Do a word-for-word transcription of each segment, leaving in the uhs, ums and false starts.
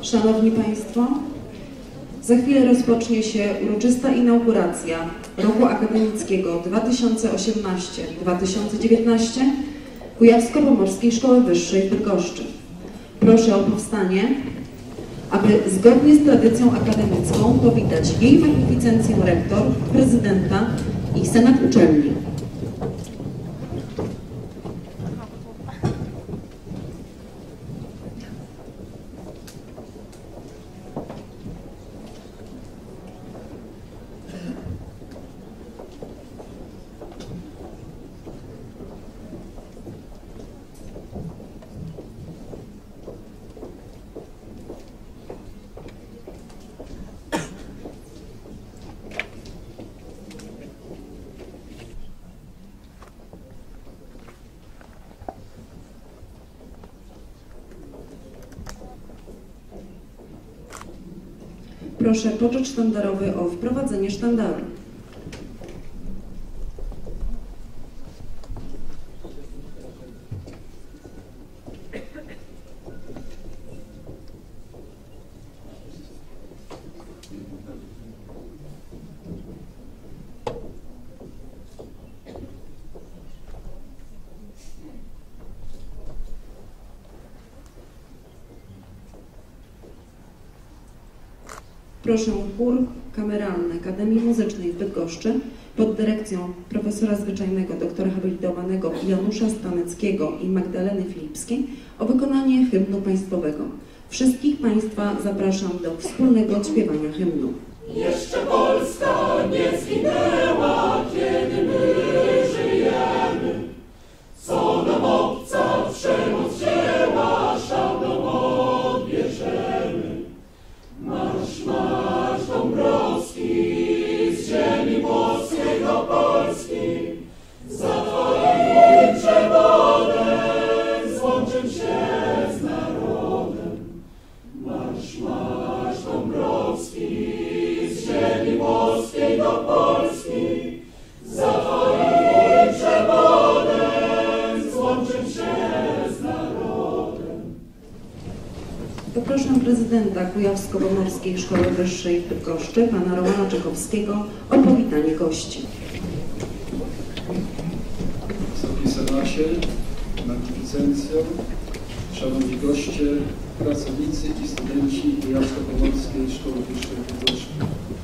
Szanowni Państwo, za chwilę rozpocznie się uroczysta inauguracja roku akademickiego dwa tysiące osiemnasty dwa tysiące dziewiętnasty Kujawsko-Pomorskiej Szkoły Wyższej w Bydgoszczy. Proszę o powstanie, aby zgodnie z tradycją akademicką powitać jej magnificencję rektor, prezydenta i senat uczelni. Proszę poczet sztandarowy o wprowadzenie sztandaru. Proszę chór kameralny Akademii Muzycznej w Bydgoszczy pod dyrekcją profesora zwyczajnego doktora habilitowanego Janusza Staneckiego i Magdaleny Filipskiej o wykonanie hymnu państwowego. Wszystkich Państwa zapraszam do wspólnego odśpiewania hymnu. Jeszcze Polska nie zginęła, kiedy my żyjemy, co nam obca przemoc wzięła, szalną odbierzemy. Marsz, marsz Dąbrowski, z ziemi włoskiej do Polski, za Twoim przewodem złączę się z narodem. Marsz, marsz Dąbrowski, z ziemi włoskiej do Polski, za Twoim przewodem złączę się z narodem. Poproszę prezydenta Kujawsko-Pomorskiej Szkoły Wyższej w Bydgoszczy, pana Romana Czechowskiego, o powitanie gości. Wysoki Senacie, magnificencjo, szanowni goście, pracownicy i studenci Kujawsko-Pomorskiej Szkoły Wyższej w Bydgoszczy.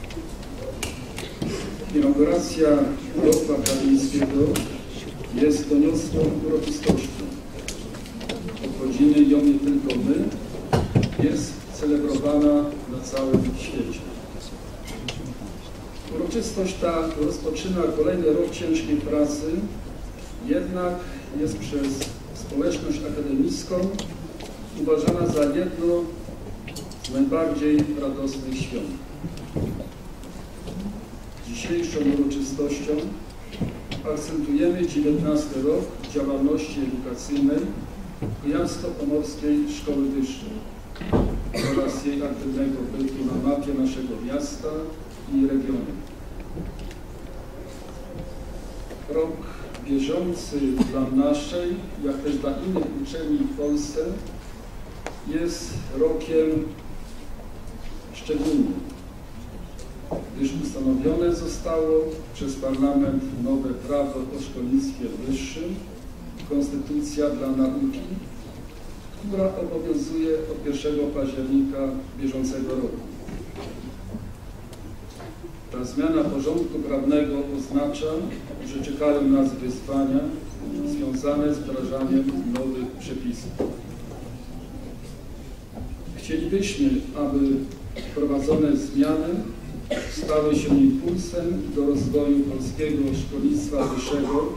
Inauguracja roku akademickiego jest doniosłą uroczystością. Obchodzimy ją nie tylko my, jest celebrowana na całym świecie. Uroczystość ta rozpoczyna kolejny rok ciężkiej pracy, jednak jest przez społeczność akademicką uważana za jedno z najbardziej radosnych świąt. Dzisiejszą uroczystością akcentujemy dziewiętnasty rok działalności edukacyjnej Kujawsko-Pomorskiej Szkoły Wyższej oraz jej aktywnego bytu na mapie naszego miasta i regionu. Rok bieżący dla naszej, jak też dla innych uczelni w Polsce jest rokiem szczególnym, gdyż ustanowione zostało przez Parlament nowe prawo o szkolnictwie wyższym, Konstytucja dla nauki, która obowiązuje od pierwszego października bieżącego roku. Ta zmiana porządku prawnego oznacza, że czekają nas wyzwania związane z wdrażaniem nowych przepisów. Chcielibyśmy, aby wprowadzone zmiany stały się impulsem do rozwoju polskiego szkolnictwa wyższego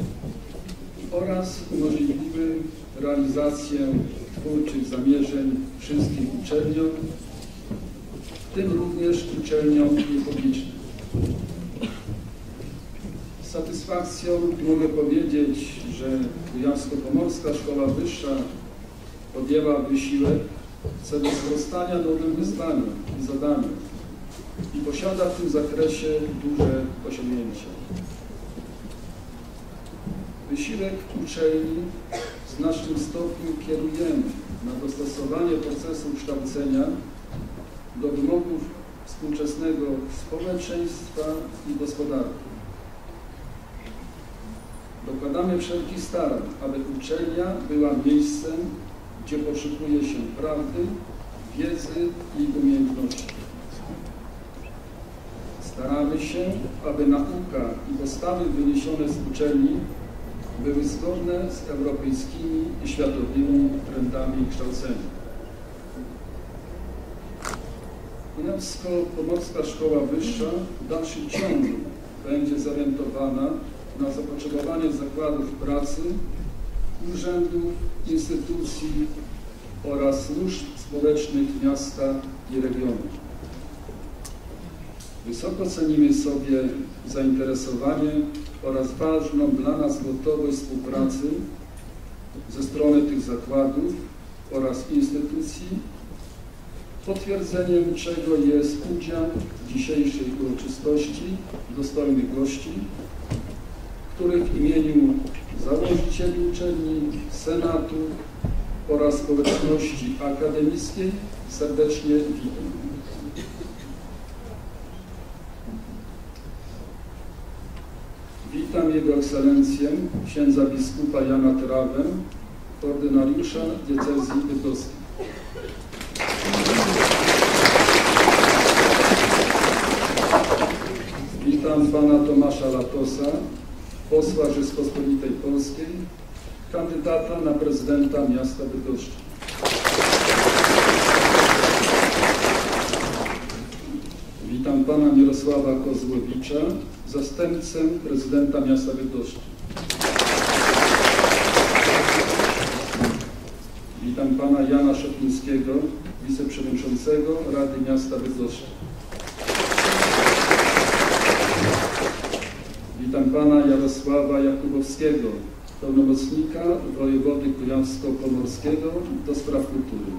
oraz umożliwiły realizację twórczych zamierzeń wszystkim uczelniom, w tym również uczelniom niepublicznym. Z satysfakcją mogę powiedzieć, że Kujawsko-Pomorska Szkoła Wyższa podjęła wysiłek w celu sprostania nowym wyzwaniom i zadaniom i posiada w tym zakresie duże osiągnięcia. Wysiłek uczelni w znacznym stopniu kierujemy na dostosowanie procesu kształcenia do wymogów współczesnego społeczeństwa i gospodarki. Dokładamy wszelkich starań, aby uczelnia była miejscem, gdzie poszukuje się prawdy, wiedzy i umiejętności. Staramy się, aby nauka i postawy wyniesione z uczelni były zgodne z europejskimi i światowymi trendami kształcenia. Kujawsko-Pomorska Szkoła Wyższa w dalszym ciągu będzie zorientowana na zapotrzebowanie zakładów pracy, urzędów, instytucji oraz służb społecznych miasta i regionu. Wysoko cenimy sobie zainteresowanie oraz ważną dla nas gotowość współpracy ze strony tych zakładów oraz instytucji, potwierdzeniem czego jest udział w dzisiejszej uroczystości dostojnych gości, których w imieniu założycieli uczelni, senatu oraz społeczności akademickiej serdecznie witam. Witam Jego Ekscelencję, księdza biskupa Jana Trawę, ordynariusza diecezji bydgoskiej. Witam pana Tomasza Latosa, posła Rzeczpospolitej Polskiej, kandydata na prezydenta miasta Bydgoszczy. Witam pana Mirosława Kozłowicza, zastępcę prezydenta miasta Bydgoszczy. Witam pana Jana Szopińskiego, wiceprzewodniczącego Rady Miasta Bydgoszczy. Witam pana Jarosława Jakubowskiego, pełnomocnika wojewody kujawsko-pomorskiego do spraw kultury.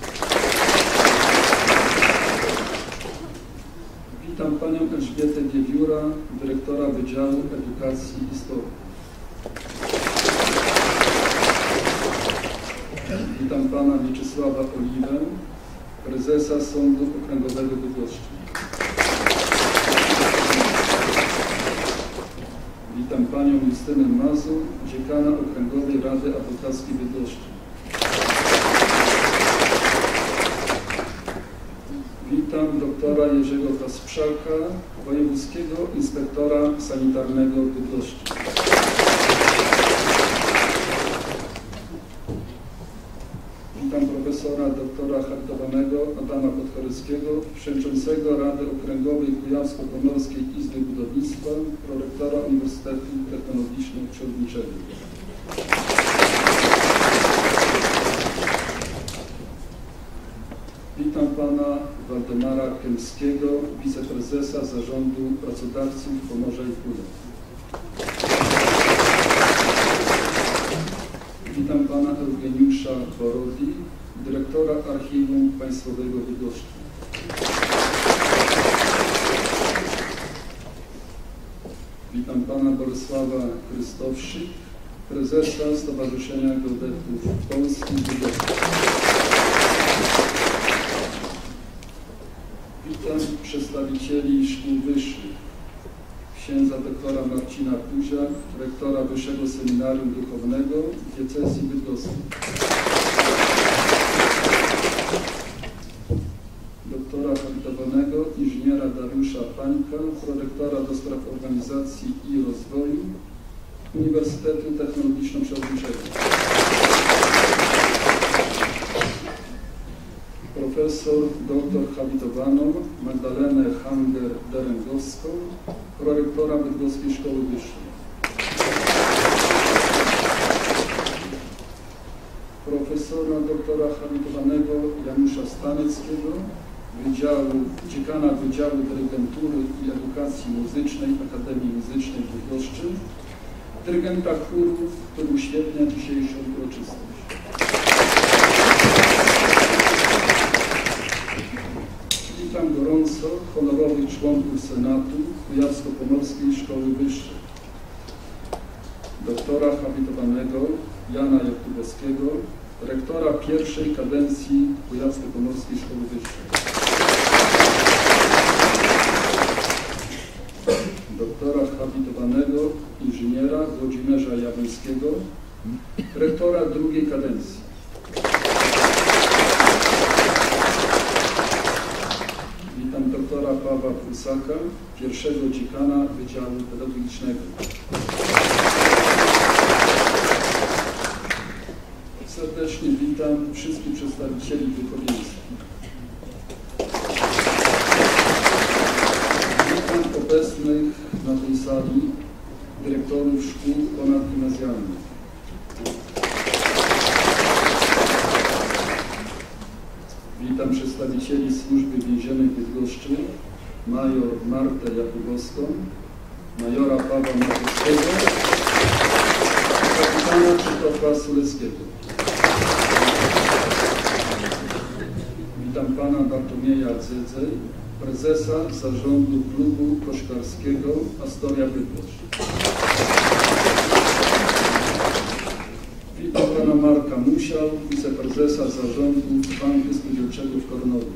Witam panią Elżbietę Wiewióra, dyrektora Wydziału Edukacji i Sportu. Witam pana Mieczysława Oliwę, prezesa Sądu Okręgowego Bydgoszczy. Witam panią Justynę Mazur, dziekana Okręgowej Rady Adwokackiej Bydgoszczy. Witam doktora Jerzego Kasprzaka, wojewódzkiego inspektora sanitarnego Bydgoszczy. Witam profesora doktora habilitowanego Adama Podchoreckiego, przewodniczącego Rady Okręgowej Kujawsko-Pomorskiej Izby Budownictwa, prorektora Uniwersytetu Technologiczno-Przyrodniczego. Witam pana Waldemara Kępskiego, wiceprezesa Zarządu Pracodawców Pomorza i Kujaw. Witam pana Eugeniusza Borodi, dyrektora Archiwum Państwowego Bydgoszczy. Witam pana Bolesława Krystowszyk, prezesa Stowarzyszenia Geodetów Polskich Bydgoszczy. Witam przedstawicieli szkół wyższych, księdza doktora Marcina Puziak, rektora Wyższego Seminarium Duchownego diecezji bydgoskiej. Doktora habilitowanego inżyniera Dariusza Pańka, prorektora do spraw organizacji i rozwoju Uniwersytetu Technologiczno-Przyrodniczego. Profesor doktor habilitowaną Magdalenę Hanger-Derengowską, prorektora Bydgoskiej Szkoły Wyższej. Profesora doktora habilitowanego Janusza Staneckiego, Wydziału, dziekana Wydziału Dyrygentury i Edukacji Muzycznej Akademii Muzycznej w Bydgoszczy, dyrygenta chórów, który uświetnia dzisiejszą uroczystość. Witam gorąco honorowych członków Senatu Kujawsko-Pomorskiej Szkoły Wyższej, doktora habilitowanego Jana Jakubowskiego, rektora pierwszej kadencji Kujawsko-Pomorskiej Szkoły Wyższej, doktora habilitowanego inżyniera Włodzimierza Jawęskiego, rektora drugiej kadencji, witam doktora Pawła Prusaka, pierwszego dziekana Wydziału Pedagogicznego. Serdecznie witam wszystkich przedstawicieli duchowieństwa. Witam obecnych na tej sali dyrektorów szkół ponadgimnazjalnych. Witam przedstawicieli Służby Więziennej w Bydgoszczy, major Martę Jakubowską, majora Pawła Matowskiego i kapitana Krzysztofa Suleckiego. Witam pana Bartłomieja Dzydzej, prezesa zarządu klubu koszykarskiego Astoria Bydgoszcz. Witam pana Marka Musiał, wiceprezesa zarządu Banku Spółdzielczego w Kornowie.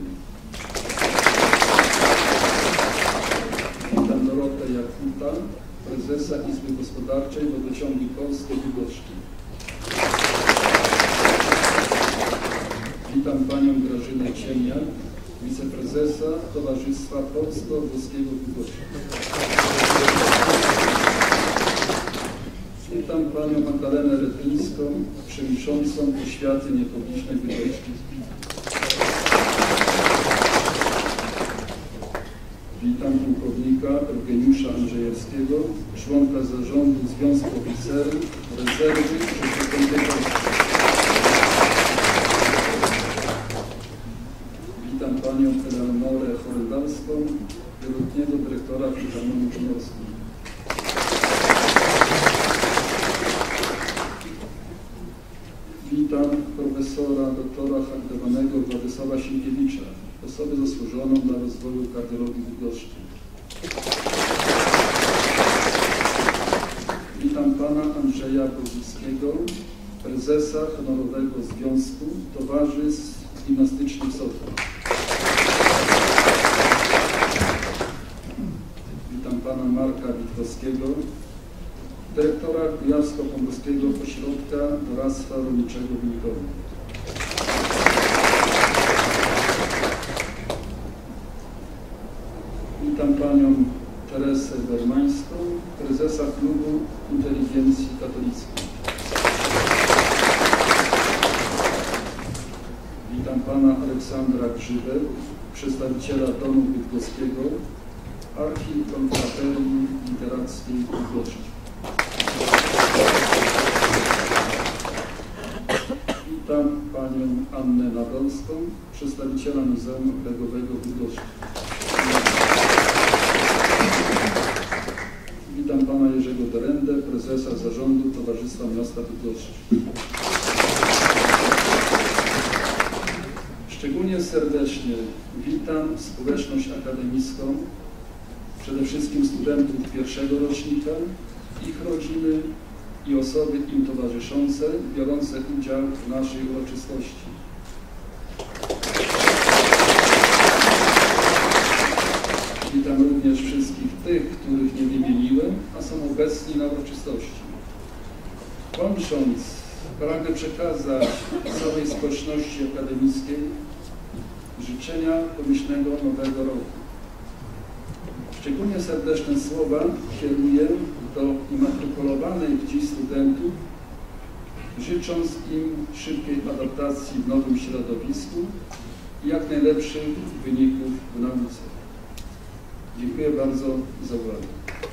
Witam Dorotę Jakuta, prezesa Izby Gospodarczej Wodociągi Polskie Bydgoszczy. Witam panią Grażynę Ciemniak, wiceprezesa Towarzystwa Polsko-Włoskiego w Bydgoszczy. Witam panią Magdalenę Retyńską, przewodniczącą Oświaty Niepublicznej w Bydgoszczy. Witam pułkownika Eugeniusza Andrzejewskiego, członka zarządu Związku Oficerów Rezerwy Rzeczypospolitej Polskiej. Witam panią Eleonorę Chorendalską, wieloletniego dyrektora Filharmonii Pomorskiej. Witam profesora doktora habilitowanego Władysława Sienkiewicza, osobę zasłużoną dla rozwoju kardiologii Bydgoszczy. Witam pana Andrzeja Bożickiego, prezesa Honorowego Związku Towarzystw Gimnastycznych Sopot. Witam pana Marka Witkowskiego, dyrektora Kujawsko-Pomorskiego Ośrodka Doradztwa Rolniczego w Mikowie. Witam panią Teresę Bermańską, prezesa Klubu Inteligencji Katolickiej. Witam pana Aleksandra Grzybę, przedstawiciela Domu Bydgoskiego, Archikonfraterii Literackiej w Bydgoszczy. Witam panią Annę Nadolską, przedstawiciela Muzeum Okręgowego w Bydgoszczy. Witam pana Jerzego Derendę, prezesa zarządu Towarzystwa Miasta Bydgoszczy. Szczególnie serdecznie witam społeczność akademicką, przede wszystkim studentów pierwszego rocznika, ich rodziny i osoby im towarzyszące, biorące udział w naszej uroczystości. Witam również wszystkich tych, których nie wymieniłem, a są obecni na uroczystości. Kończąc, pragnę przekazać całej społeczności akademickiej życzenia pomyślnego nowego roku. Szczególnie serdeczne słowa kieruję do immatykulowanych dziś studentów, życząc im szybkiej adaptacji w nowym środowisku i jak najlepszych wyników w nauce. Dziękuję bardzo za uwagę.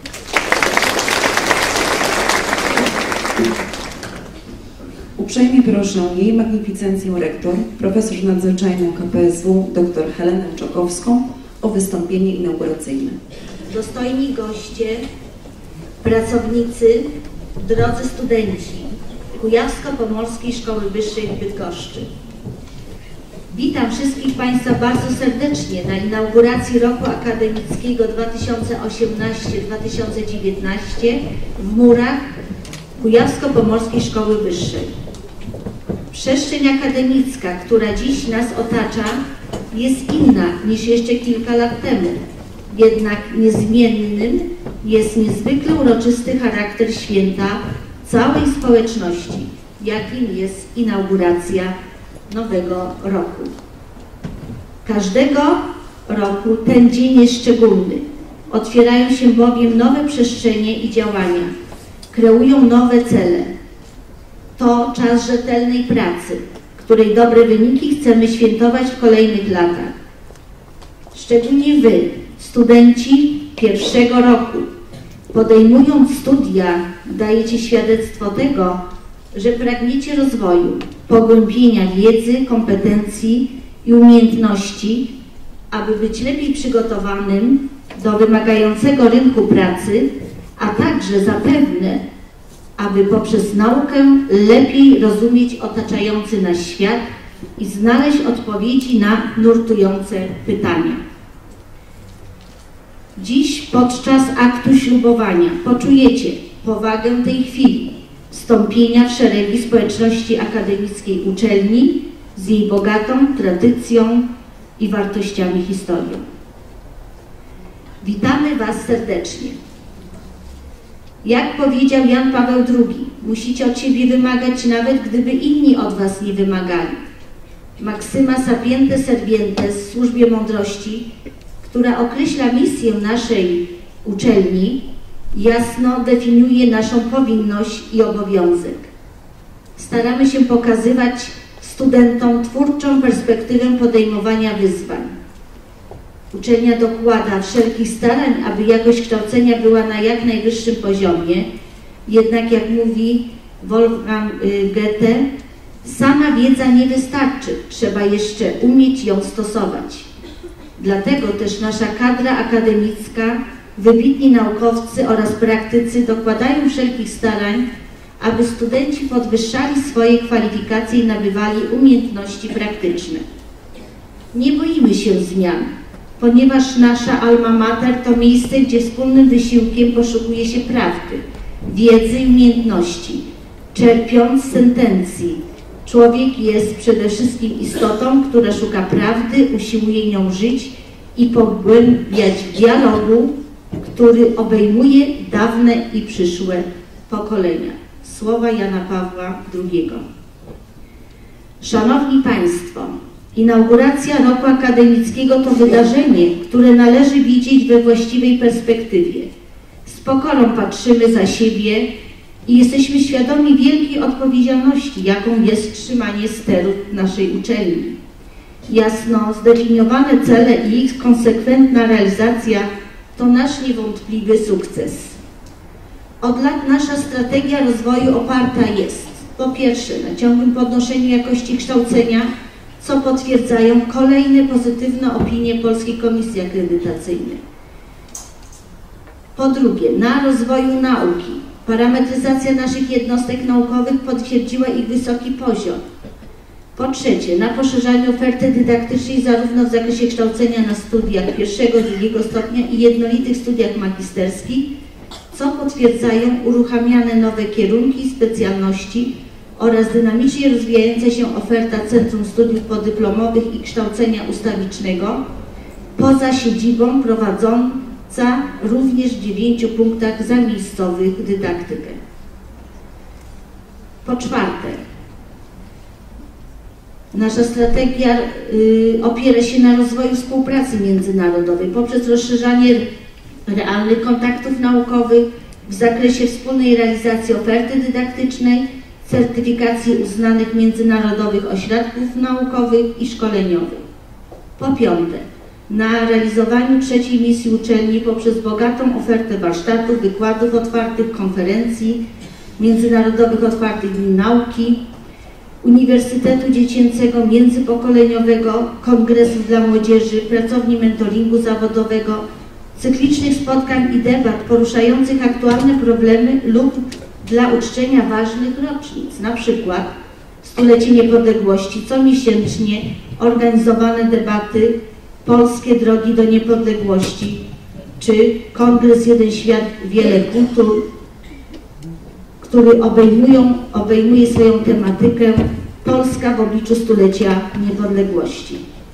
Uprzejmie proszę jej magnificencję rektor, profesor nadzwyczajną K P S W dr Helenę Czokowską o wystąpienie inauguracyjne. Dostojni goście, pracownicy, drodzy studenci Kujawsko-Pomorskiej Szkoły Wyższej w Bydgoszczy. Witam wszystkich Państwa bardzo serdecznie na inauguracji roku akademickiego dwa tysiące osiemnaście dwa tysiące dziewiętnaście w murach Kujawsko-Pomorskiej Szkoły Wyższej. Przestrzeń akademicka, która dziś nas otacza, jest inna niż jeszcze kilka lat temu. Jednak niezmiennym jest niezwykle uroczysty charakter święta całej społeczności, jakim jest inauguracja nowego roku. Każdego roku ten dzień jest szczególny. Otwierają się bowiem nowe przestrzenie i działania. Kreują nowe cele. To czas rzetelnej pracy, której dobre wyniki chcemy świętować w kolejnych latach. Szczególnie Wy, studenci pierwszego roku, podejmując studia, dajecie świadectwo tego, że pragniecie rozwoju, pogłębienia wiedzy, kompetencji i umiejętności, aby być lepiej przygotowanym do wymagającego rynku pracy, a także zapewne, aby poprzez naukę lepiej rozumieć otaczający nas świat i znaleźć odpowiedzi na nurtujące pytania. Dziś podczas aktu ślubowania poczujecie powagę tej chwili, wstąpienia w szeregi społeczności akademickiej uczelni z jej bogatą tradycją i wartościami historią. Witamy Was serdecznie. Jak powiedział Jan Paweł drugi, musicie od siebie wymagać, nawet gdyby inni od Was nie wymagali. Maksyma sapiente servientes w służbie mądrości, która określa misję naszej uczelni, jasno definiuje naszą powinność i obowiązek. Staramy się pokazywać studentom twórczą perspektywę podejmowania wyzwań. Uczelnia dokłada wszelkich starań, aby jakość kształcenia była na jak najwyższym poziomie, jednak jak mówi Wolfgang Goethe, sama wiedza nie wystarczy, trzeba jeszcze umieć ją stosować. Dlatego też nasza kadra akademicka, wybitni naukowcy oraz praktycy dokładają wszelkich starań, aby studenci podwyższali swoje kwalifikacje i nabywali umiejętności praktyczne. Nie boimy się zmian, ponieważ nasza alma mater to miejsce, gdzie wspólnym wysiłkiem poszukuje się prawdy, wiedzy i umiejętności. Czerpiąc z sentencji, człowiek jest przede wszystkim istotą, która szuka prawdy, usiłuje nią żyć i pogłębiać dialogu, który obejmuje dawne i przyszłe pokolenia. Słowa Jana Pawła drugiego. Szanowni Państwo, inauguracja roku akademickiego to wydarzenie, które należy widzieć we właściwej perspektywie. Z pokorą patrzymy za siebie i jesteśmy świadomi wielkiej odpowiedzialności, jaką jest trzymanie steru naszej uczelni. Jasno zdefiniowane cele i ich konsekwentna realizacja to nasz niewątpliwy sukces. Od lat nasza strategia rozwoju oparta jest po pierwsze na ciągłym podnoszeniu jakości kształcenia, co potwierdzają kolejne pozytywne opinie Polskiej Komisji Akredytacyjnej. Po drugie, na rozwoju nauki. Parametryzacja naszych jednostek naukowych potwierdziła ich wysoki poziom. Po trzecie, na poszerzaniu oferty dydaktycznej zarówno w zakresie kształcenia na studiach pierwszego, drugiego stopnia i jednolitych studiach magisterskich, co potwierdzają uruchamiane nowe kierunki i specjalności oraz dynamicznie rozwijająca się oferta Centrum Studiów Podyplomowych i Kształcenia Ustawicznego, poza siedzibą prowadząca również w dziewięciu punktach zamiejscowych dydaktykę. Po czwarte, nasza strategia y, opiera się na rozwoju współpracy międzynarodowej poprzez rozszerzanie realnych kontaktów naukowych w zakresie wspólnej realizacji oferty dydaktycznej, certyfikacji uznanych międzynarodowych ośrodków naukowych i szkoleniowych. Po piąte, na realizowaniu trzeciej misji uczelni poprzez bogatą ofertę warsztatów, wykładów otwartych, konferencji, międzynarodowych otwartych dni nauki, Uniwersytetu Dziecięcego Międzypokoleniowego, kongresów dla młodzieży, pracowni mentoringu zawodowego, cyklicznych spotkań i debat poruszających aktualne problemy lub dla uczczenia ważnych rocznic, na przykład stulecie niepodległości, comiesięcznie organizowane debaty Polskie drogi do niepodległości, czy Kongres Jeden Świat, Wiele Kultur, który obejmują, obejmuje swoją tematykę Polska w obliczu stulecia niepodległości.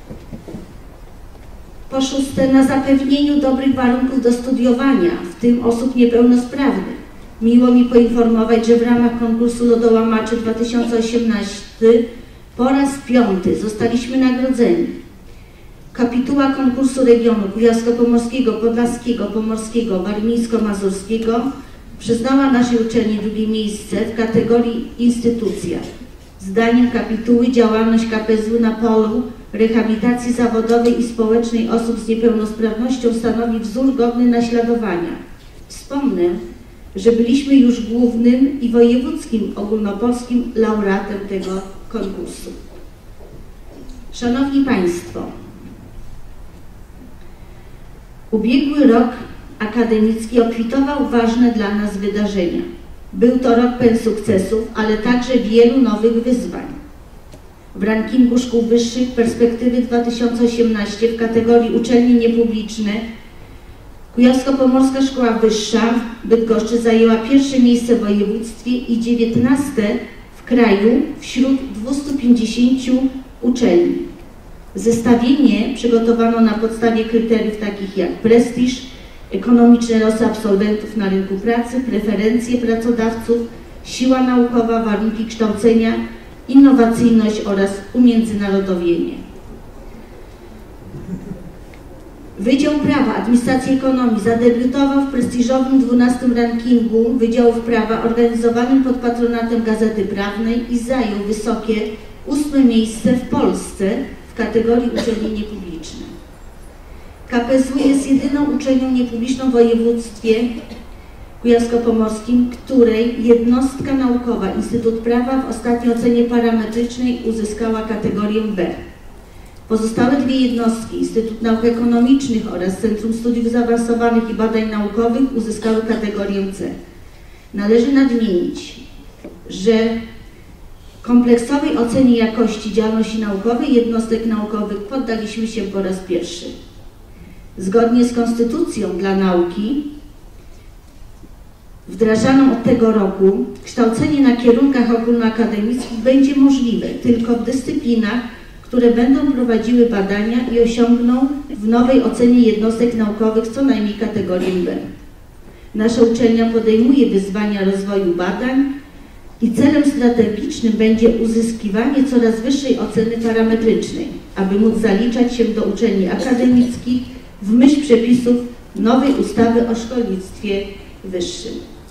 Po szóste, na zapewnieniu dobrych warunków do studiowania, w tym osób niepełnosprawnych. Miło mi poinformować, że w ramach konkursu Lodołamaczy dwa tysiące osiemnasty po raz piąty zostaliśmy nagrodzeni. Kapituła konkursu regionu kujawsko-pomorskiego, podlaskiego, pomorskiego, warmińsko-mazurskiego przyznała naszej uczelni drugie miejsce w kategorii instytucja. Zdaniem kapituły działalność K P S W na polu rehabilitacji zawodowej i społecznej osób z niepełnosprawnością stanowi wzór godny naśladowania. Wspomnę, że byliśmy już głównym i wojewódzkim ogólnopolskim laureatem tego konkursu. Szanowni Państwo, ubiegły rok akademicki obfitował ważne dla nas wydarzenia. Był to rok pełen sukcesów, ale także wielu nowych wyzwań. W rankingu szkół wyższych perspektywy dwa tysiące osiemnaście w kategorii uczelnie niepubliczne Kujawsko-Pomorska Szkoła Wyższa w Bydgoszczy zajęła pierwsze miejsce w województwie i dziewiętnaste w kraju wśród dwustu pięćdziesięciu uczelni. Zestawienie przygotowano na podstawie kryteriów takich jak prestiż, ekonomiczne losy absolwentów na rynku pracy, preferencje pracodawców, siła naukowa, warunki kształcenia, innowacyjność oraz umiędzynarodowienie. Wydział Prawa, Administracji i Ekonomii zadebiutował w prestiżowym dwunastym rankingu Wydziałów Prawa organizowanym pod patronatem Gazety Prawnej i zajął wysokie ósme miejsce w Polsce w kategorii uczelni niepubliczne. K P S W jest jedyną uczelnią niepubliczną w województwie kujawsko-pomorskim, której jednostka naukowa Instytut Prawa w ostatniej ocenie parametrycznej uzyskała kategorię B. Pozostałe dwie jednostki, Instytut Nauk Ekonomicznych oraz Centrum Studiów Zaawansowanych i Badań Naukowych uzyskały kategorię C. Należy nadmienić, że kompleksowej ocenie jakości działalności naukowej jednostek naukowych poddaliśmy się po raz pierwszy. Zgodnie z Konstytucją dla nauki wdrażaną od tego roku kształcenie na kierunkach ogólnoakademickich będzie możliwe tylko w dyscyplinach, które będą prowadziły badania i osiągną w nowej ocenie jednostek naukowych co najmniej kategorię B. Nasza uczelnia podejmuje wyzwania rozwoju badań i celem strategicznym będzie uzyskiwanie coraz wyższej oceny parametrycznej, aby móc zaliczać się do uczelni akademickich w myśl przepisów nowej ustawy o szkolnictwie wyższym.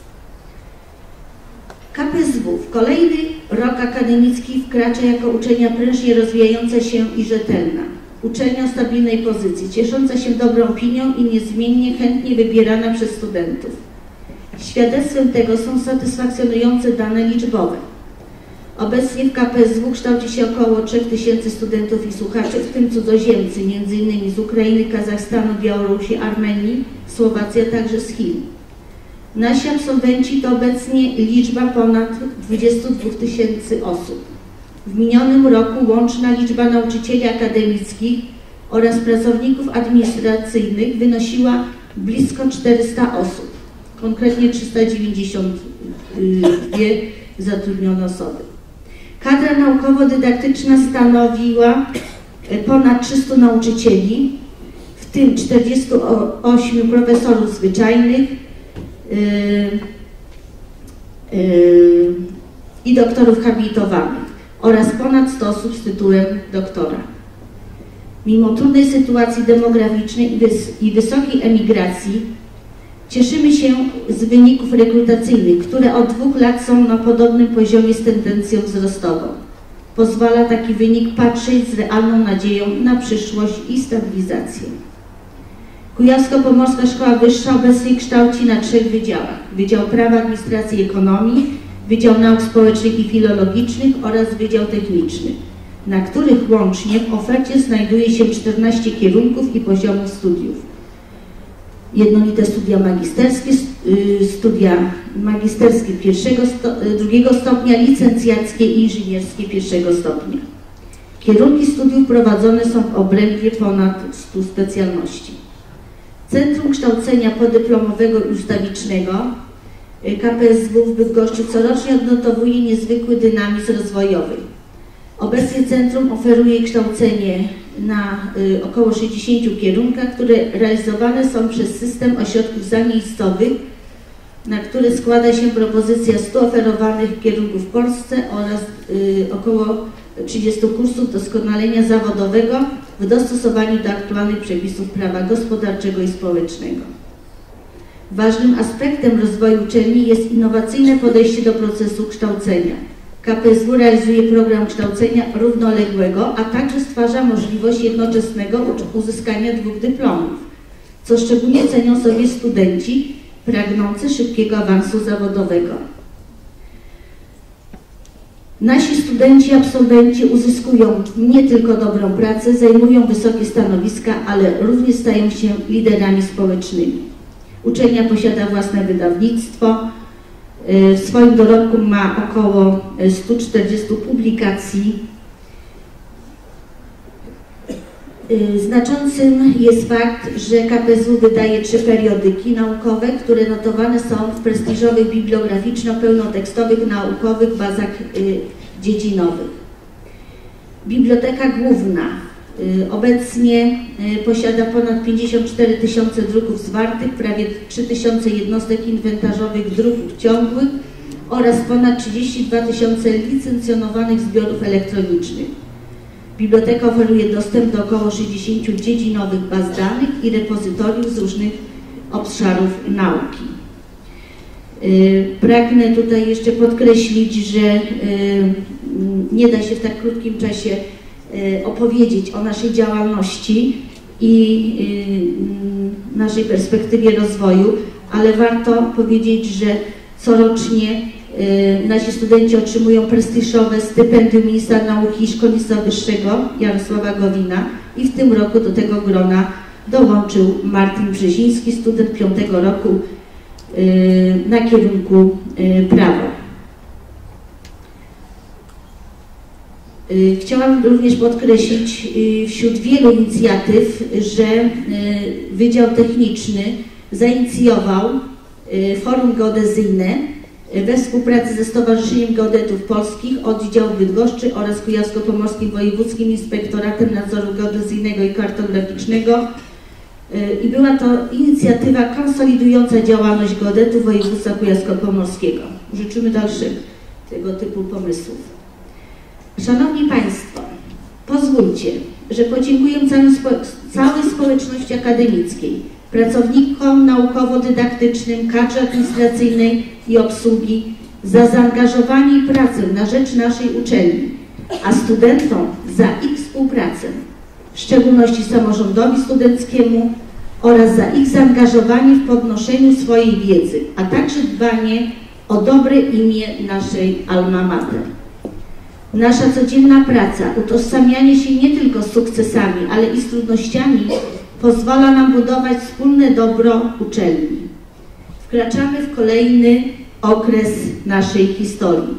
K P S W w kolejny rok akademicki wkracza jako uczelnia prężnie rozwijająca się i rzetelna. Uczelnia o stabilnej pozycji, ciesząca się dobrą opinią i niezmiennie chętnie wybierana przez studentów. Świadectwem tego są satysfakcjonujące dane liczbowe. Obecnie w K P S W kształci się około trzech tysięcy studentów i słuchaczy, w tym cudzoziemcy, między innymi z Ukrainy, Kazachstanu, Białorusi, Armenii, Słowacji, a także z Chin. Nasi absolwenci to obecnie liczba ponad dwudziestu dwóch tysięcy osób. W minionym roku łączna liczba nauczycieli akademickich oraz pracowników administracyjnych wynosiła blisko czterysta osób, konkretnie trzysta dziewięćdziesiąt dwie zatrudnione osoby. Kadra naukowo-dydaktyczna stanowiła ponad trzystu nauczycieli, w tym czterdziestu ośmiu profesorów zwyczajnych yy, yy, i doktorów habilitowanych oraz ponad sto osób z tytułem doktora. Mimo trudnej sytuacji demograficznej i, wys i wysokiej emigracji cieszymy się z wyników rekrutacyjnych, które od dwóch lat są na podobnym poziomie z tendencją wzrostową. Pozwala taki wynik patrzeć z realną nadzieją na przyszłość i stabilizację. Kujawsko-Pomorska Szkoła Wyższa obecnie kształci na trzech wydziałach. Wydział Prawa, Administracji i Ekonomii, Wydział Nauk Społecznych i Filologicznych oraz Wydział Techniczny, na których łącznie w ofercie znajduje się czternaście kierunków i poziomów studiów. Jednolite studia magisterskie, studia magisterskie pierwszego, drugiego stopnia, licencjackie i inżynierskie pierwszego stopnia. Kierunki studiów prowadzone są w obrębie ponad stu specjalności. Centrum Kształcenia Podyplomowego i Ustawicznego K P S W w Bydgoszczy corocznie odnotowuje niezwykły dynamizm rozwojowy. Obecnie centrum oferuje kształcenie na y, około sześćdziesięciu kierunkach, które realizowane są przez system ośrodków zamiejscowych, na które składa się propozycja stu oferowanych kierunków w Polsce oraz y, około trzydziestu kursów doskonalenia zawodowego w dostosowaniu do aktualnych przepisów prawa gospodarczego i społecznego. Ważnym aspektem rozwoju uczelni jest innowacyjne podejście do procesu kształcenia. K P S W realizuje program kształcenia równoległego, a także stwarza możliwość jednoczesnego uzyskania dwóch dyplomów, co szczególnie cenią sobie studenci pragnący szybkiego awansu zawodowego. Nasi studenci, absolwenci uzyskują nie tylko dobrą pracę, zajmują wysokie stanowiska, ale również stają się liderami społecznymi. Uczelnia posiada własne wydawnictwo. W swoim dorobku ma około stu czterdziestu publikacji. Znaczącym jest fakt, że K P S W wydaje trzy periodyki naukowe, które notowane są w prestiżowych bibliograficzno-pełnotekstowych naukowych bazach dziedzinowych. Biblioteka Główna obecnie posiada ponad pięćdziesiąt cztery tysiące druków zwartych, prawie trzy tysiące jednostek inwentarzowych druków ciągłych oraz ponad trzydzieści dwa tysiące licencjonowanych zbiorów elektronicznych. Biblioteka oferuje dostęp do około sześćdziesięciu dziedzinowych baz danych i repozytoriów z różnych obszarów nauki. Pragnę tutaj jeszcze podkreślić, że nie da się w tak krótkim czasie opowiedzieć o naszej działalności i naszej perspektywie rozwoju, ale warto powiedzieć, że corocznie nasi studenci otrzymują prestiżowe stypendium Ministra Nauki i Szkolnictwa Wyższego Jarosława Gowina i w tym roku do tego grona dołączył Martin Brzeziński, student piątego roku na kierunku prawo. Chciałam również podkreślić wśród wielu inicjatyw, że Wydział Techniczny zainicjował forum geodezyjne we współpracy ze Stowarzyszeniem Geodetów Polskich, oddział w Bydgoszczy oraz Kujawsko-Pomorskim Wojewódzkim Inspektoratem Nadzoru Geodezyjnego i Kartograficznego. I była to inicjatywa konsolidująca działalność geodetów województwa kujawsko-pomorskiego. Życzymy dalszych tego typu pomysłów. Szanowni Państwo, pozwólcie, że podziękuję całej, spo, całej społeczności akademickiej, pracownikom naukowo-dydaktycznym, kadrze administracyjnej i obsługi za zaangażowanie i pracę na rzecz naszej uczelni, a studentom za ich współpracę, w szczególności samorządowi studenckiemu oraz za ich zaangażowanie w podnoszeniu swojej wiedzy, a także dbanie o dobre imię naszej alma mater. Nasza codzienna praca, utożsamianie się nie tylko z sukcesami, ale i z trudnościami pozwala nam budować wspólne dobro uczelni. Wkraczamy w kolejny okres naszej historii.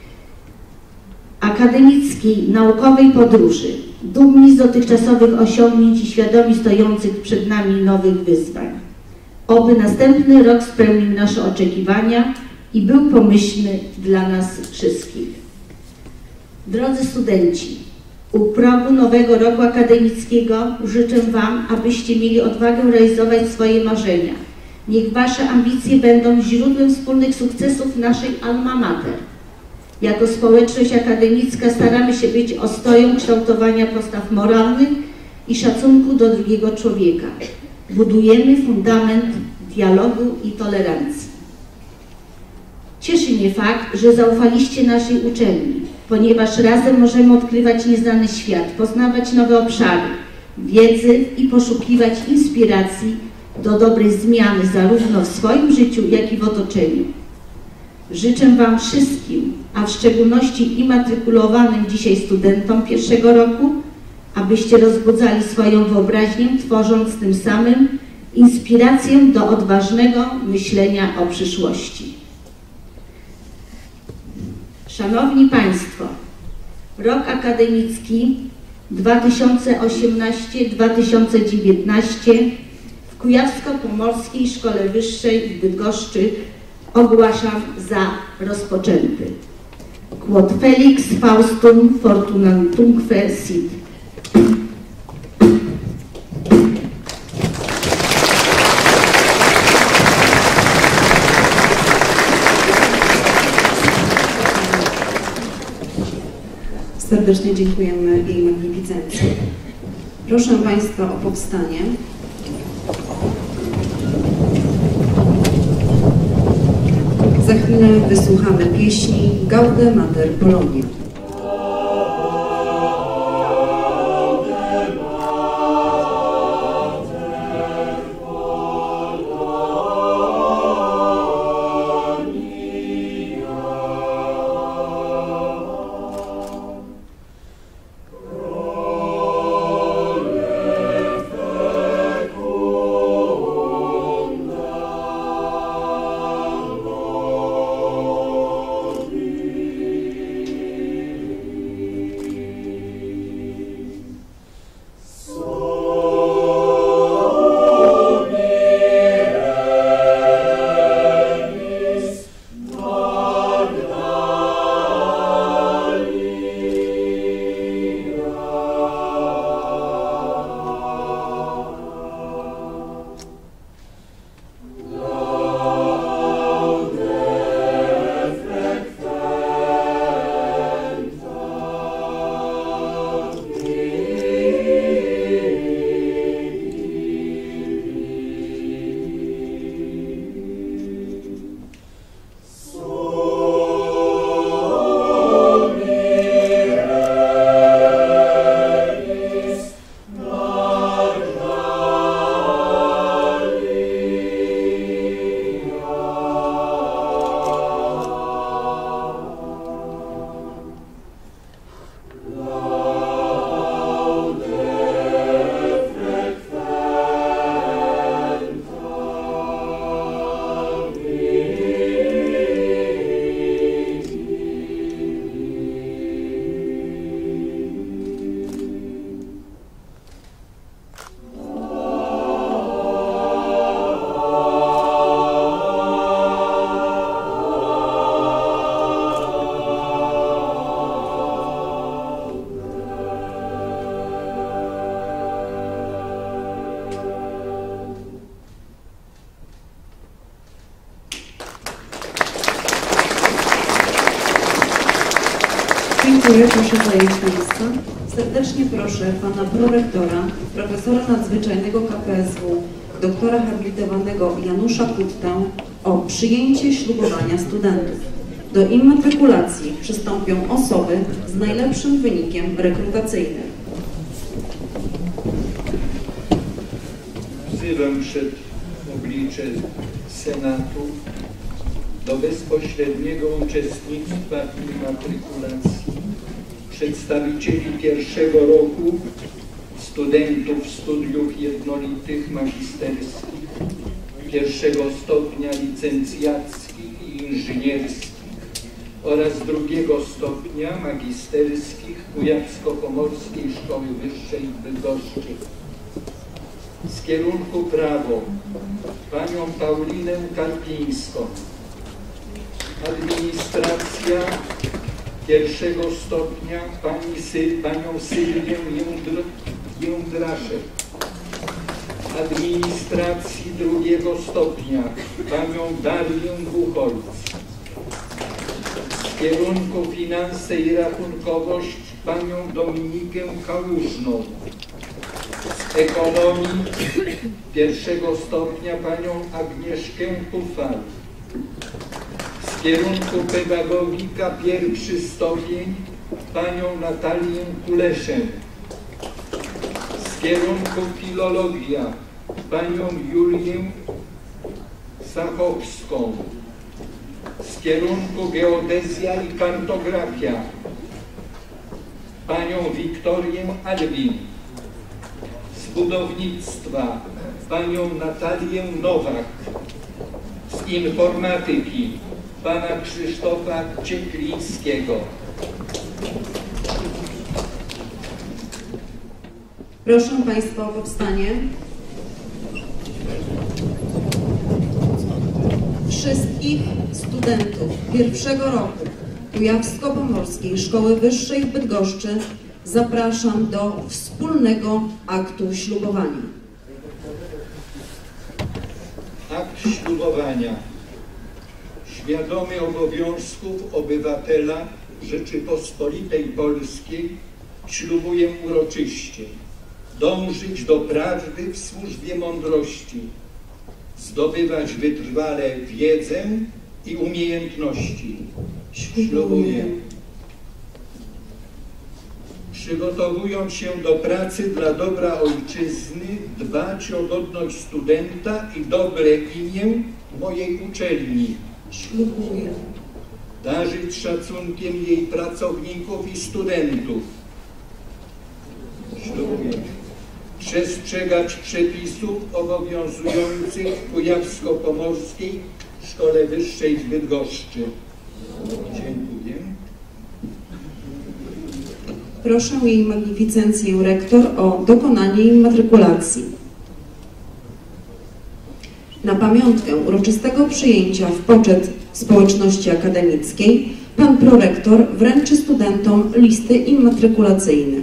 Akademickiej, naukowej podróży, dumni z dotychczasowych osiągnięć i świadomi stojących przed nami nowych wyzwań. Oby następny rok spełnił nasze oczekiwania i był pomyślny dla nas wszystkich. Drodzy studenci, u progu nowego roku akademickiego życzę Wam, abyście mieli odwagę realizować swoje marzenia. Niech Wasze ambicje będą źródłem wspólnych sukcesów naszej alma mater. Jako społeczność akademicka staramy się być ostoją kształtowania postaw moralnych i szacunku do drugiego człowieka. Budujemy fundament dialogu i tolerancji. Cieszy mnie fakt, że zaufaliście naszej uczelni, ponieważ razem możemy odkrywać nieznany świat, poznawać nowe obszary wiedzy i poszukiwać inspiracji do dobrej zmiany zarówno w swoim życiu, jak i w otoczeniu. Życzę Wam wszystkim, a w szczególności immatrykulowanym dzisiaj studentom pierwszego roku, abyście rozbudzali swoją wyobraźnię, tworząc tym samym inspirację do odważnego myślenia o przyszłości. Szanowni Państwo, rok akademicki dwa tysiące osiemnasty dwa tysiące dziewiętnasty w Kujawsko-Pomorskiej Szkole Wyższej w Bydgoszczy ogłaszam za rozpoczęty. Quod Felix Faustum Fortunatumque sit. Serdecznie dziękujemy jej magnificencji. Proszę Państwa o powstanie. Za chwilę wysłuchamy pieśni Gaude Mater Polonia. Dziękuję, proszę zająć miejsca. Serdecznie proszę pana prorektora, profesora nadzwyczajnego K P S W, doktora habilitowanego Janusza Kuttę o przyjęcie ślubowania studentów. Do immatrykulacji przystąpią osoby z najlepszym wynikiem rekrutacyjnym. Wzywam przed oblicze Senatu do bezpośredniego uczestnictwa w immatrykulacji przedstawicieli pierwszego roku studentów studiów jednolitych magisterskich, pierwszego stopnia licencjackich i inżynierskich oraz drugiego stopnia magisterskich Kujawsko-Pomorskiej Szkoły Wyższej w Bydgoszczy. Z kierunku prawo panią Paulinę Karpińską, administracja pierwszego stopnia pani Sy, panią Sylwię Jędr, Jędraszek, administracji drugiego stopnia panią Darię Buchholz, z kierunku finanse i rachunkowość panią Dominikę Kałużną, z ekonomii pierwszego stopnia panią Agnieszkę Pufal, z kierunku pedagogika pierwszy stopień panią Natalię Kuleszę, z kierunku filologia panią Julię Sachowską, z kierunku geodezja i kartografia panią Wiktorię Alwin, z budownictwa panią Natalię Nowak, z informatyki pana Krzysztofa Cieklińskiego. Proszę Państwa o powstanie. Wszystkich studentów pierwszego roku Kujawsko-Pomorskiej Szkoły Wyższej w Bydgoszczy zapraszam do wspólnego aktu ślubowania. Akt ślubowania. Świadomy obowiązków obywatela Rzeczypospolitej Polskiej ślubuję uroczyście dążyć do prawdy w służbie mądrości, zdobywać wytrwale wiedzę i umiejętności. Ślubuję. Przygotowując się do pracy dla dobra ojczyzny, dbać o godność studenta i dobre imię mojej uczelni. Ślubuję. Darzyć szacunkiem jej pracowników i studentów. Ślubuję. Przestrzegać przepisów obowiązujących w Kujawsko-Pomorskiej Szkole Wyższej w Bydgoszczy. Dziękuję. Proszę jej magnificencję rektor o dokonanie immatrykulacji. Na pamiątkę uroczystego przyjęcia w poczet społeczności akademickiej pan prorektor wręczy studentom listy immatrykulacyjne.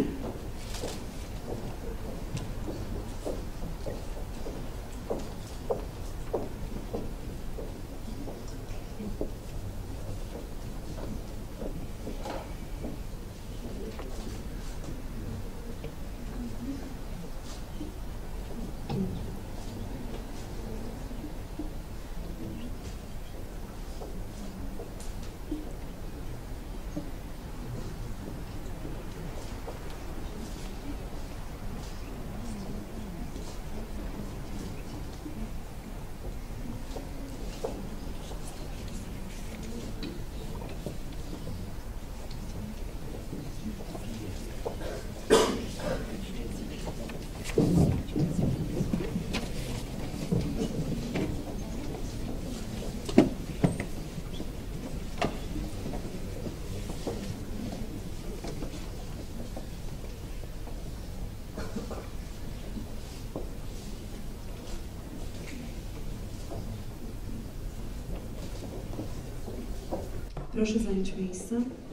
Proszę zająć miejsce.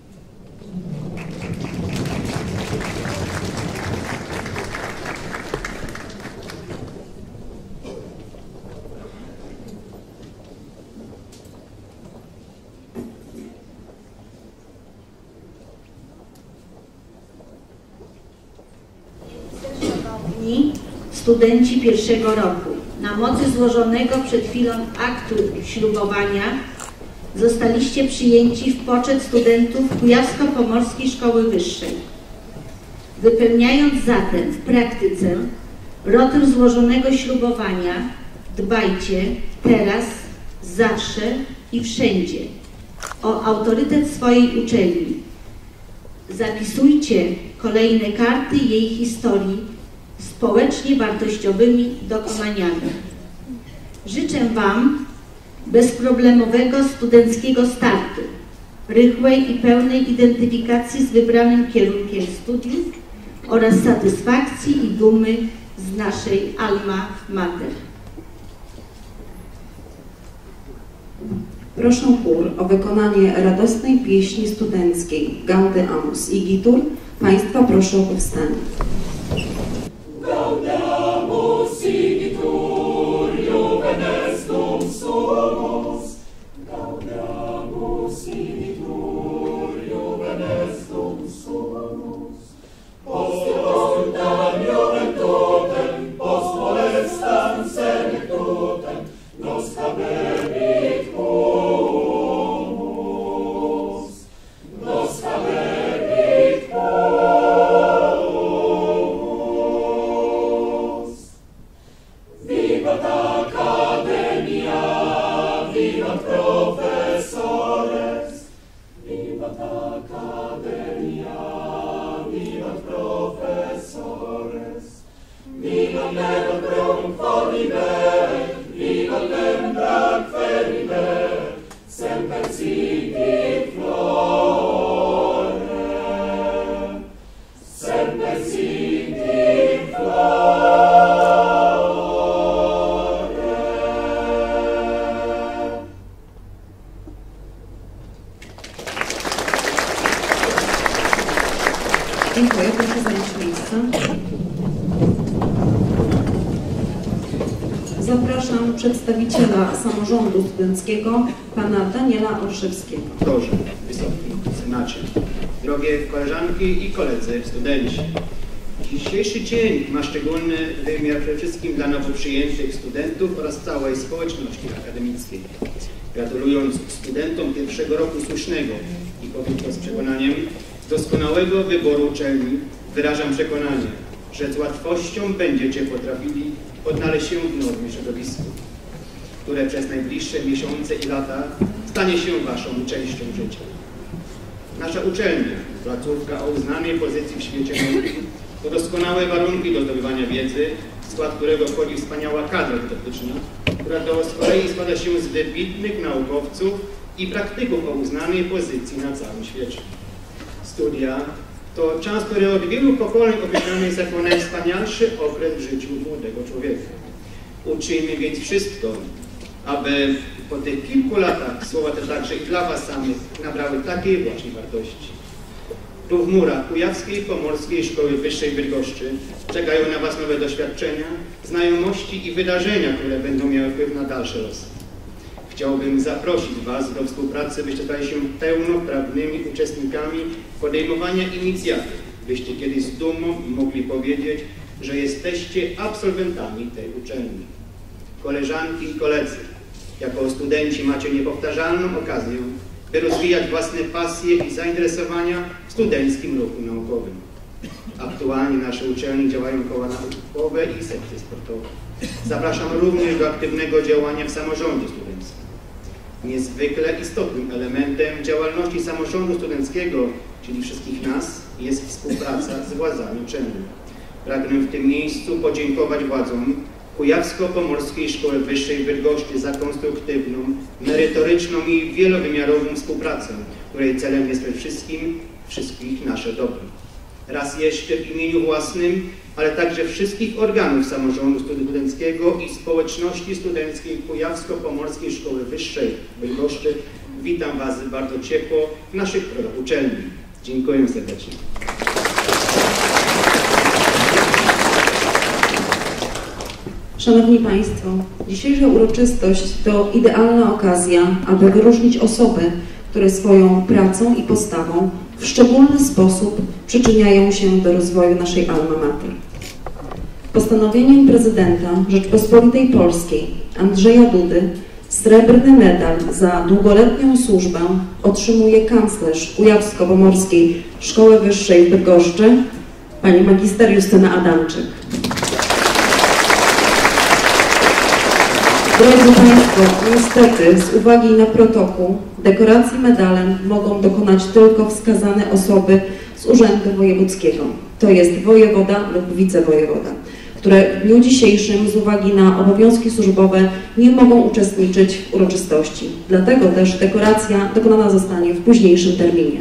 Szanowni studenci pierwszego roku, na mocy złożonego przed chwilą aktu ślubowania zostaliście przyjęci w poczet studentów Kujawsko-Pomorskiej Szkoły Wyższej. Wypełniając zatem w praktyce rotę złożonego ślubowania, dbajcie teraz, zawsze i wszędzie o autorytet swojej uczelni. Zapisujcie kolejne karty jej historii społecznie wartościowymi dokonaniami. Życzę Wam bezproblemowego studenckiego startu, rychłej i pełnej identyfikacji z wybranym kierunkiem studiów oraz satysfakcji i dumy z naszej alma mater. Proszę chór o wykonanie radosnej pieśni studenckiej Gaudeamus Igitur. Państwa proszę o powstanie. Gaudeamus igitur juvenestum sumus. Gaudeamus igitur juvenestum sumus. Post iuditam juventutem, post molestam senectutem, nos habebit humus. Nos habebit humus. Dziękuję. Proszę zająć miejsce. Zapraszam przedstawiciela samorządu studenckiego, pana Daniela Olszewskiego. Proszę, Wysoki Senacie, drogie koleżanki i koledzy studenci. Dzisiejszy dzień ma szczególny wymiar przede wszystkim dla nowo przyjętych studentów oraz całej społeczności akademickiej. Gratulując studentom pierwszego roku słusznego i powiem to z przekonaniem, doskonałego wyboru uczelni, wyrażam przekonanie, że z łatwością będziecie potrafili odnaleźć się w nowym środowisku, które przez najbliższe miesiące i lata stanie się waszą częścią życia. Nasza uczelnia, placówka o uznanej pozycji w świecie nauki, to doskonałe warunki do zdobywania wiedzy, w skład którego wchodzi wspaniała kadra dydaktyczna, która to z kolei składa się z wybitnych naukowców i praktyków o uznanej pozycji na całym świecie. Studia to czas, który od wielu pokoleń określany jest jako najwspanialszy okres w życiu młodego człowieka. Uczyjmy więc wszystko, aby po tych kilku latach słowa te także i dla was samych nabrały takiej właśnie wartości. Tu w murach Kujawskiej Pomorskiej Szkoły Wyższej w Bydgoszczy czekają na was nowe doświadczenia, znajomości i wydarzenia, które będą miały wpływ na dalsze losy. Chciałbym zaprosić was do współpracy, byście stali się pełnoprawnymi uczestnikami podejmowania inicjatyw, byście kiedyś z dumą mogli powiedzieć, że jesteście absolwentami tej uczelni. Koleżanki i koledzy, jako studenci macie niepowtarzalną okazję, by rozwijać własne pasje i zainteresowania w studenckim ruchu naukowym. Aktualnie nasze uczelnie działają koła naukowe i sekcje sportowe. Zapraszam również do aktywnego działania w samorządzie studenckim. Niezwykle istotnym elementem działalności samorządu studenckiego, czyli wszystkich nas, jest współpraca z władzami uczelni. Pragnę w tym miejscu podziękować władzom Kujawsko-Pomorskiej Szkoły Wyższej w Bydgoszczy za konstruktywną, merytoryczną i wielowymiarową współpracę, której celem jest przede wszystkim wszystkich nasze dobro. Raz jeszcze w imieniu własnym, ale także wszystkich organów samorządu studenckiego i społeczności studenckiej Kujawsko-Pomorskiej Szkoły Wyższej w Bydgoszczy witam was bardzo ciepło w naszych progach uczelni. Dziękuję serdecznie. Szanowni Państwo, dzisiejsza uroczystość to idealna okazja, aby wyróżnić osoby, które swoją pracą i postawą w szczególny sposób przyczyniają się do rozwoju naszej alma mater. Postanowieniem prezydenta Rzeczpospolitej Polskiej Andrzeja Dudy srebrny medal za długoletnią służbę otrzymuje kanclerz Kujawsko-Pomorskiej Szkoły Wyższej w Bydgoszczy, pani magister Justyna Adamczyk. Drodzy Państwo, niestety z uwagi na protokół dekoracji medalem mogą dokonać tylko wskazane osoby z Urzędu Wojewódzkiego. To jest wojewoda lub wicewojewoda, które w dniu dzisiejszym z uwagi na obowiązki służbowe nie mogą uczestniczyć w uroczystości. Dlatego też dekoracja dokonana zostanie w późniejszym terminie.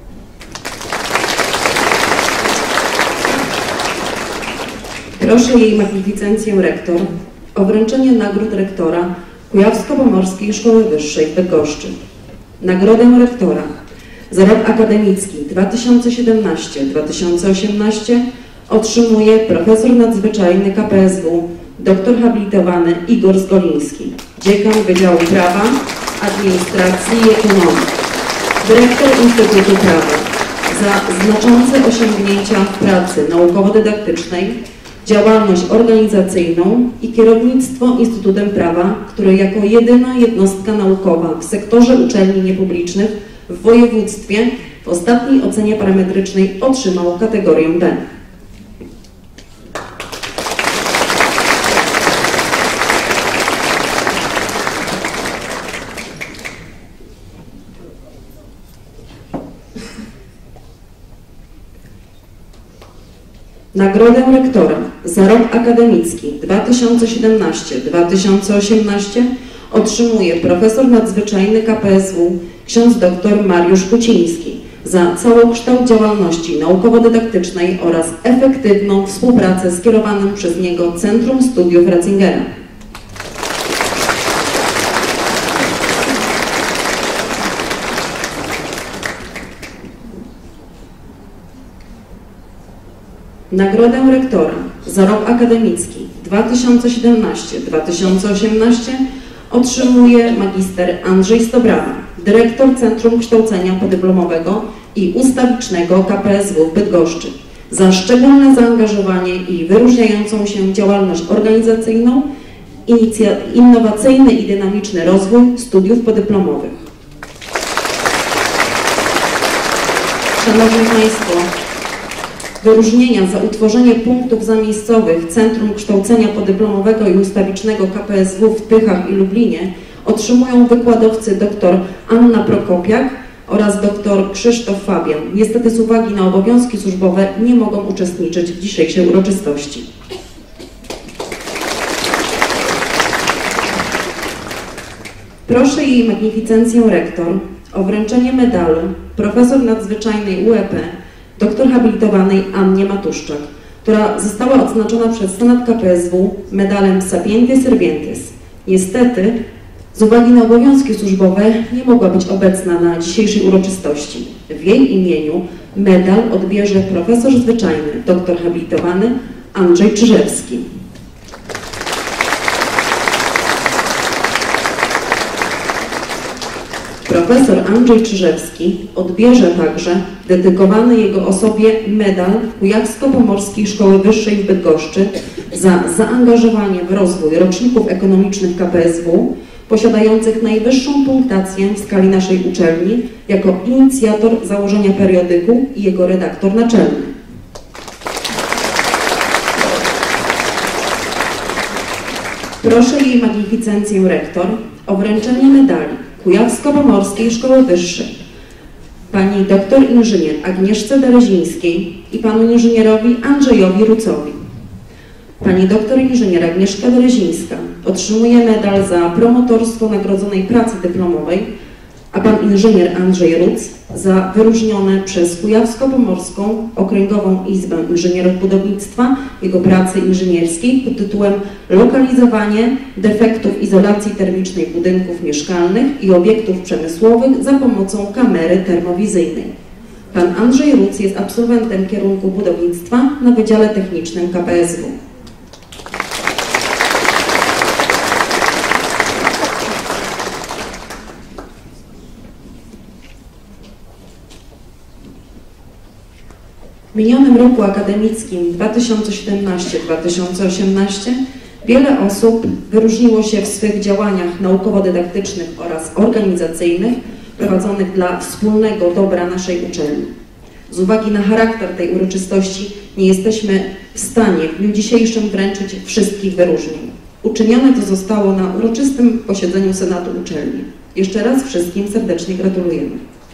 Proszę jej magnificencję rektor o wręczenie nagród rektora Kujawsko-Pomorskiej Szkoły Wyższej w Bydgoszczy. Nagrodę rektora za rok akademicki dwa tysiące siedemnasty dwa tysiące osiemnasty otrzymuje profesor nadzwyczajny K P S W, doktor habilitowany Igor Zgoliński, dziekan Wydziału Prawa, Administracji i Ekonomii, dyrektor Instytutu Prawa za znaczące osiągnięcia w pracy naukowo-dydaktycznej, działalność organizacyjną i kierownictwo Instytutem Prawa, które jako jedyna jednostka naukowa w sektorze uczelni niepublicznych w województwie w ostatniej ocenie parametrycznej otrzymał kategorię D. Nagrodę rektora za rok akademicki dwa tysiące siedemnasty dwa tysiące osiemnasty otrzymuje profesor nadzwyczajny K P S W ksiądz dr Mariusz Kuciński za całokształt działalności naukowo-dydaktycznej oraz efektywną współpracę z kierowanym przez niego Centrum Studiów Ratzingera. Nagrodę rektora za rok akademicki dwa tysiące siedemnaście dwa tysiące osiemnaście otrzymuje magister Andrzej Stobrawa, dyrektor Centrum Kształcenia Podyplomowego i Ustawicznego K P S W w Bydgoszczy, za szczególne zaangażowanie i wyróżniającą się działalność organizacyjną, innowacyjny i dynamiczny rozwój studiów podyplomowych. Szanowni Państwo, wyróżnienia za utworzenie punktów zamiejscowych Centrum Kształcenia Podyplomowego i Ustawicznego K P S W w Tychach i Lublinie otrzymują wykładowcy dr Anna Prokopiak oraz dr Krzysztof Fabian. Niestety z uwagi na obowiązki służbowe nie mogą uczestniczyć w dzisiejszej uroczystości. Proszę jej magnificencję rektor o wręczenie medalu profesor nadzwyczajnej U E P, doktor habilitowanej Annie Matuszczak, która została odznaczona przez Senat K P S W medalem Sapientis Serpientis. Niestety, z uwagi na obowiązki służbowe nie mogła być obecna na dzisiejszej uroczystości. W jej imieniu medal odbierze profesor zwyczajny, doktor habilitowany Andrzej Czyżewski. Profesor Andrzej Czyżewski odbierze także dedykowany jego osobie medal Kujawsko-Pomorskiej Szkoły Wyższej w Bydgoszczy za zaangażowanie w rozwój roczników ekonomicznych K P S W, posiadających najwyższą punktację w skali naszej uczelni, jako inicjator założenia periodyku i jego redaktor naczelny. Proszę jej magnificencję rektor o wręczenie medali Kujawsko-Pomorskiej Szkoły Wyższej pani doktor inżynier Agnieszce Derezińskiej i panu inżynierowi Andrzejowi Rucowi. Pani doktor inżynier Agnieszka Derezińska otrzymuje medal za promotorstwo nagrodzonej pracy dyplomowej, a pan inżynier Andrzej Ruc za wyróżnione przez Kujawsko-Pomorską Okręgową Izbę Inżynierów Budownictwa jego pracy inżynierskiej pod tytułem Lokalizowanie defektów izolacji termicznej budynków mieszkalnych i obiektów przemysłowych za pomocą kamery termowizyjnej. Pan Andrzej Ruc jest absolwentem kierunku budownictwa na Wydziale Technicznym K P S W. W minionym roku akademickim dwa tysiące siedemnaście dwa tysiące osiemnaście wiele osób wyróżniło się w swych działaniach naukowo-dydaktycznych oraz organizacyjnych prowadzonych dla wspólnego dobra naszej uczelni. Z uwagi na charakter tej uroczystości nie jesteśmy w stanie w dniu dzisiejszym wręczyć wszystkich wyróżnień. Uczynione to zostało na uroczystym posiedzeniu Senatu Uczelni. Jeszcze raz wszystkim serdecznie gratulujemy.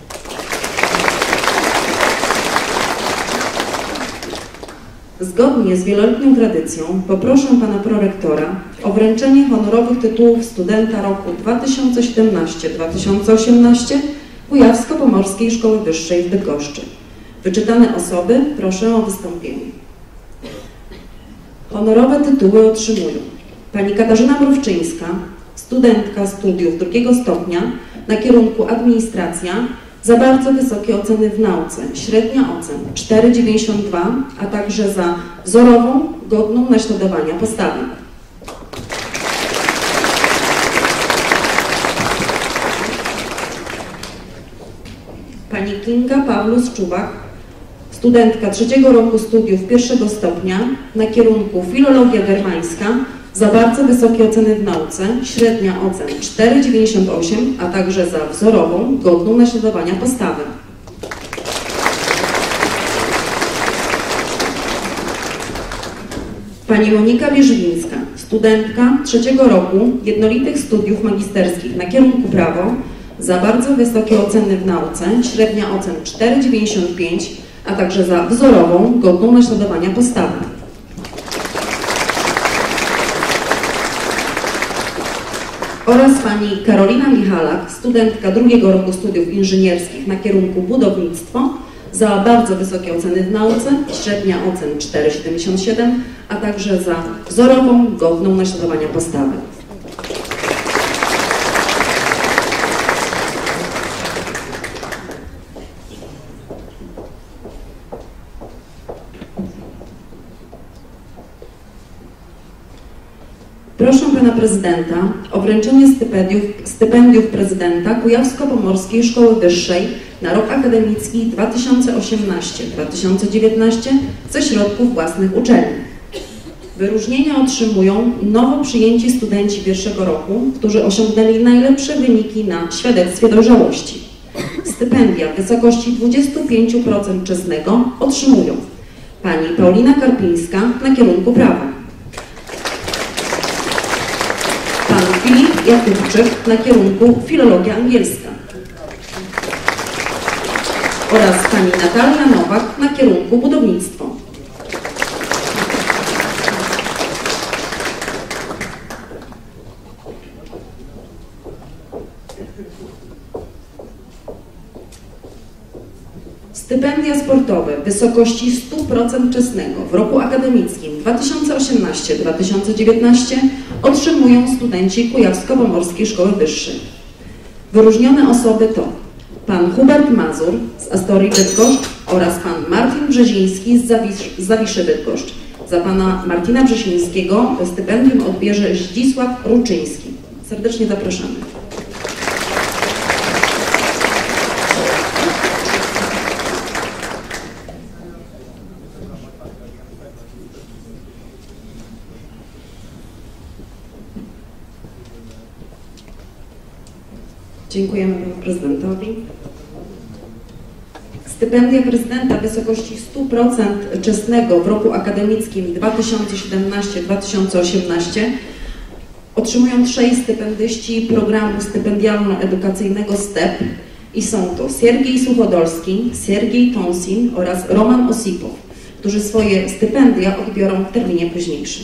Zgodnie z wieloletnią tradycją poproszę pana prorektora o wręczenie honorowych tytułów studenta roku dwa tysiące siedemnaście dwa tysiące osiemnaście Kujawsko-Pomorskiej Szkoły Wyższej w Bydgoszczy. Wyczytane osoby proszę o wystąpienie. Honorowe tytuły otrzymują pani Katarzyna Mrówczyńska, studentka studiów drugiego stopnia na kierunku administracja, za bardzo wysokie oceny w nauce, średnia ocen cztery przecinek dziewięćdziesiąt dwa, a także za wzorową, godną naśladowania postawę. Pani Kinga Pawlus-Czubak, studentka trzeciego roku studiów pierwszego stopnia na kierunku filologia germańska, za bardzo wysokie oceny w nauce, średnia ocen cztery przecinek dziewięćdziesiąt osiem, a także za wzorową, godną naśladowania postawę. Pani Monika Wierzywińska, studentka trzeciego roku jednolitych studiów magisterskich na kierunku prawo, za bardzo wysokie oceny w nauce, średnia ocen cztery przecinek dziewięćdziesiąt pięć, a także za wzorową, godną naśladowania postawę. Oraz pani Karolina Michalak, studentka drugiego roku studiów inżynierskich na kierunku budownictwo, za bardzo wysokie oceny w nauce, średnia ocen cztery przecinek siedemdziesiąt siedem, a także za wzorową, godną naśladowania postawę. Proszę Pana Prezydenta o wręczenie stypendiów, stypendiów Prezydenta Kujawsko-Pomorskiej Szkoły Wyższej na rok akademicki dwa tysiące osiemnasty dwa tysiące dziewiętnasty ze środków własnych uczelni. Wyróżnienia otrzymują nowo przyjęci studenci pierwszego roku, którzy osiągnęli najlepsze wyniki na świadectwie dojrzałości. Stypendia w wysokości dwadzieścia pięć procent czesnego otrzymują pani Paulina Karpińska na kierunku prawa, pan Filip Jakubczyk na kierunku filologia angielska oraz pani Natalia Nowak na kierunku budownictwo. Stypendia sportowe w wysokości stu procent czesnego w roku akademickim dwa tysiące osiemnasty dwa tysiące dziewiętnasty otrzymują studenci Kujawsko-Pomorskiej Szkoły Wyższej. Wyróżnione osoby to pan Hubert Mazur z Astorii Bydgoszcz oraz pan Martin Brzeziński z Zawisz, Zawiszy Bydgoszcz. Za pana Martina Brzezińskiego stypendium odbierze Zdzisław Ruczyński. Serdecznie zapraszamy. Dziękujemy panu prezydentowi. Stypendia prezydenta w wysokości stu procent czesnego w roku akademickim dwa tysiące siedemnasty dwa tysiące osiemnasty otrzymują trzej stypendyści programu stypendialno-edukacyjnego STEP i są to Siergiej Suchodolski, Siergiej Tonsin oraz Roman Osipow, którzy swoje stypendia odbiorą w terminie późniejszym.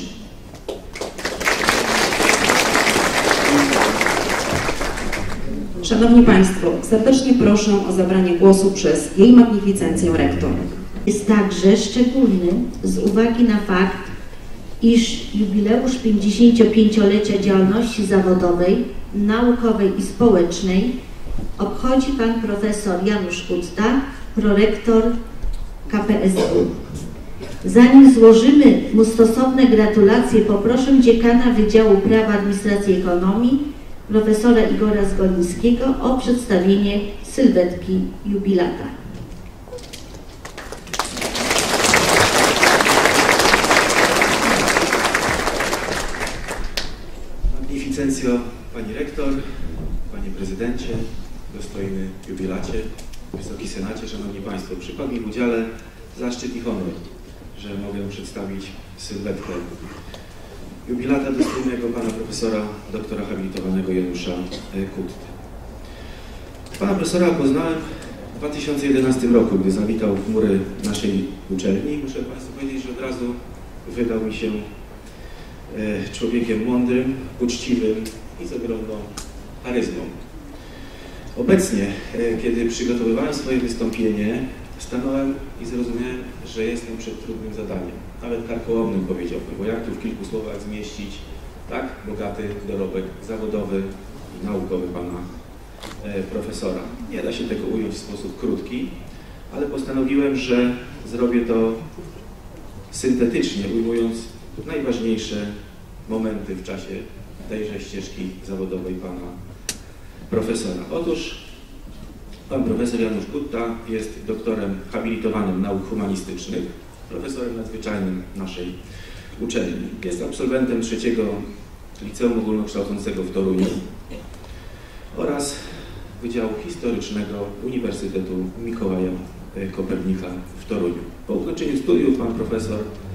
Szanowni Państwo, serdecznie proszę o zabranie głosu przez Jej Magnificencję Rektor. Jest także szczególny z uwagi na fakt, iż jubileusz pięćdziesięciopięciolecia działalności zawodowej, naukowej i społecznej obchodzi pan profesor Janusz Kutta, prorektor K P S W. Zanim złożymy mu stosowne gratulacje, poproszę dziekana Wydziału Prawa, Administracji i Ekonomii, profesora Igora Zgolińskiego o przedstawienie sylwetki jubilata. Magnificencjo, Pani Rektor, Panie Prezydencie, dostojny jubilacie, Wysoki Senacie, Szanowni Państwo, przypadł mi w udziale zaszczyt i honor, że mogę przedstawić sylwetkę jubilata dostojnego pana profesora, doktora habilitowanego Janusza Kutty. Pana profesora poznałem w dwa tysiące jedenastym roku, gdy zawitał w mury naszej uczelni. Muszę Państwu powiedzieć, że od razu wydał mi się człowiekiem mądrym, uczciwym i z ogromną charyzmą. Obecnie, kiedy przygotowywałem swoje wystąpienie, stanąłem i zrozumiałem, że jestem przed trudnym zadaniem, nawet karkołomnym powiedziałbym, bo jak tu w kilku słowach zmieścić tak bogaty dorobek zawodowy i naukowy pana e, profesora. Nie da się tego ująć w sposób krótki, ale postanowiłem, że zrobię to syntetycznie, ujmując najważniejsze momenty w czasie tejże ścieżki zawodowej pana profesora. Otóż pan profesor Janusz Kutta jest doktorem habilitowanym nauk humanistycznych, profesorem nadzwyczajnym naszej uczelni. Jest absolwentem trzeciego Liceum Ogólnokształcącego w Toruniu oraz Wydziału Historycznego Uniwersytetu Mikołaja Kopernika w Toruniu. Po ukończeniu studiów pan profesor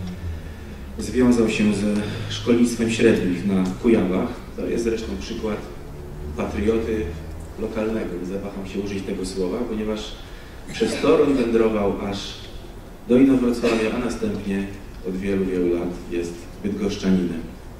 związał się ze szkolnictwem średnich na Kujawach. To jest zresztą przykład patrioty lokalnego, nie zawaham się użyć tego słowa, ponieważ przez Toruń wędrował aż do Inowrocławia, a następnie od wielu, wielu lat jest bydgoszczaninem.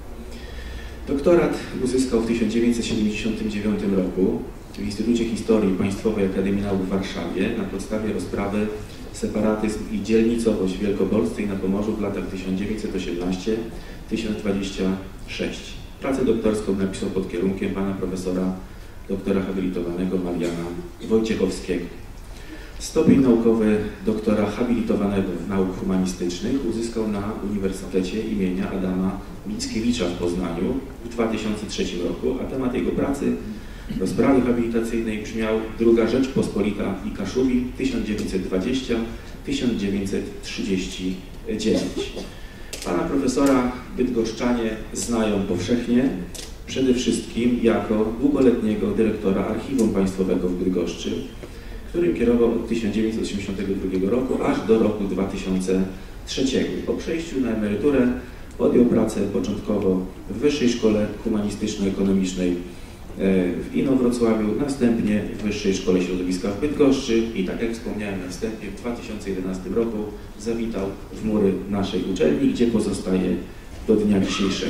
Doktorat uzyskał w tysiąc dziewięćset siedemdziesiątym dziewiątym roku w Instytucie Historii Państwowej Akademii Nauk w Warszawie na podstawie rozprawy Separatyzm i dzielnicowość w Wielkopolsce i na Pomorzu w latach tysiąc dziewięćset osiemnasty do tysiąc dwudziestego szóstego. Pracę doktorską napisał pod kierunkiem pana profesora doktora habilitowanego Mariana Wojciechowskiego. Stopień naukowy doktora habilitowanego nauk humanistycznych uzyskał na Uniwersytecie imienia Adama Mickiewicza w Poznaniu w dwa tysiące trzecim roku, a temat jego pracy do sprawy habilitacyjnej brzmiał Druga Rzeczpospolita i Kaszubi tysiąc dziewięćset dwadzieścia do tysiąc dziewięćset trzydzieści dziewięć. Pana profesora bydgoszczanie znają powszechnie, przede wszystkim jako długoletniego dyrektora Archiwum Państwowego w Bydgoszczy, którym kierował od tysiąc dziewięćset osiemdziesiątego drugiego roku aż do roku dwa tysiące trzeciego. Po przejściu na emeryturę podjął pracę początkowo w Wyższej Szkole Humanistyczno-Ekonomicznej w Inowrocławiu, następnie w Wyższej Szkole Środowiska w Bydgoszczy i, tak jak wspomniałem na wstępie, w dwa tysiące jedenastym roku zawitał w mury naszej uczelni, gdzie pozostaje do dnia dzisiejszego.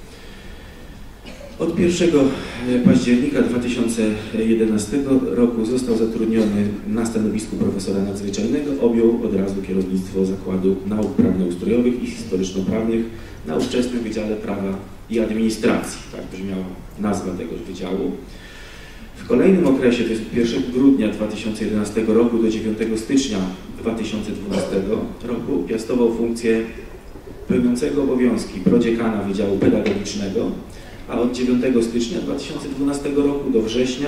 Od pierwszego października dwa tysiące jedenastego roku został zatrudniony na stanowisku profesora nadzwyczajnego, objął od razu kierownictwo Zakładu Nauk Prawnoustrojowych i Historyczno-Prawnych na ówczesnym Wydziale Prawa i Administracji. Tak brzmiała nazwa tego wydziału. W kolejnym okresie, to jest od pierwszego grudnia dwa tysiące jedenastego roku do dziewiątego stycznia dwa tysiące dwunastego roku, piastował funkcję pełniącego obowiązki prodziekana Wydziału Pedagogicznego, a od dziewiątego stycznia dwa tysiące dwunastego roku do września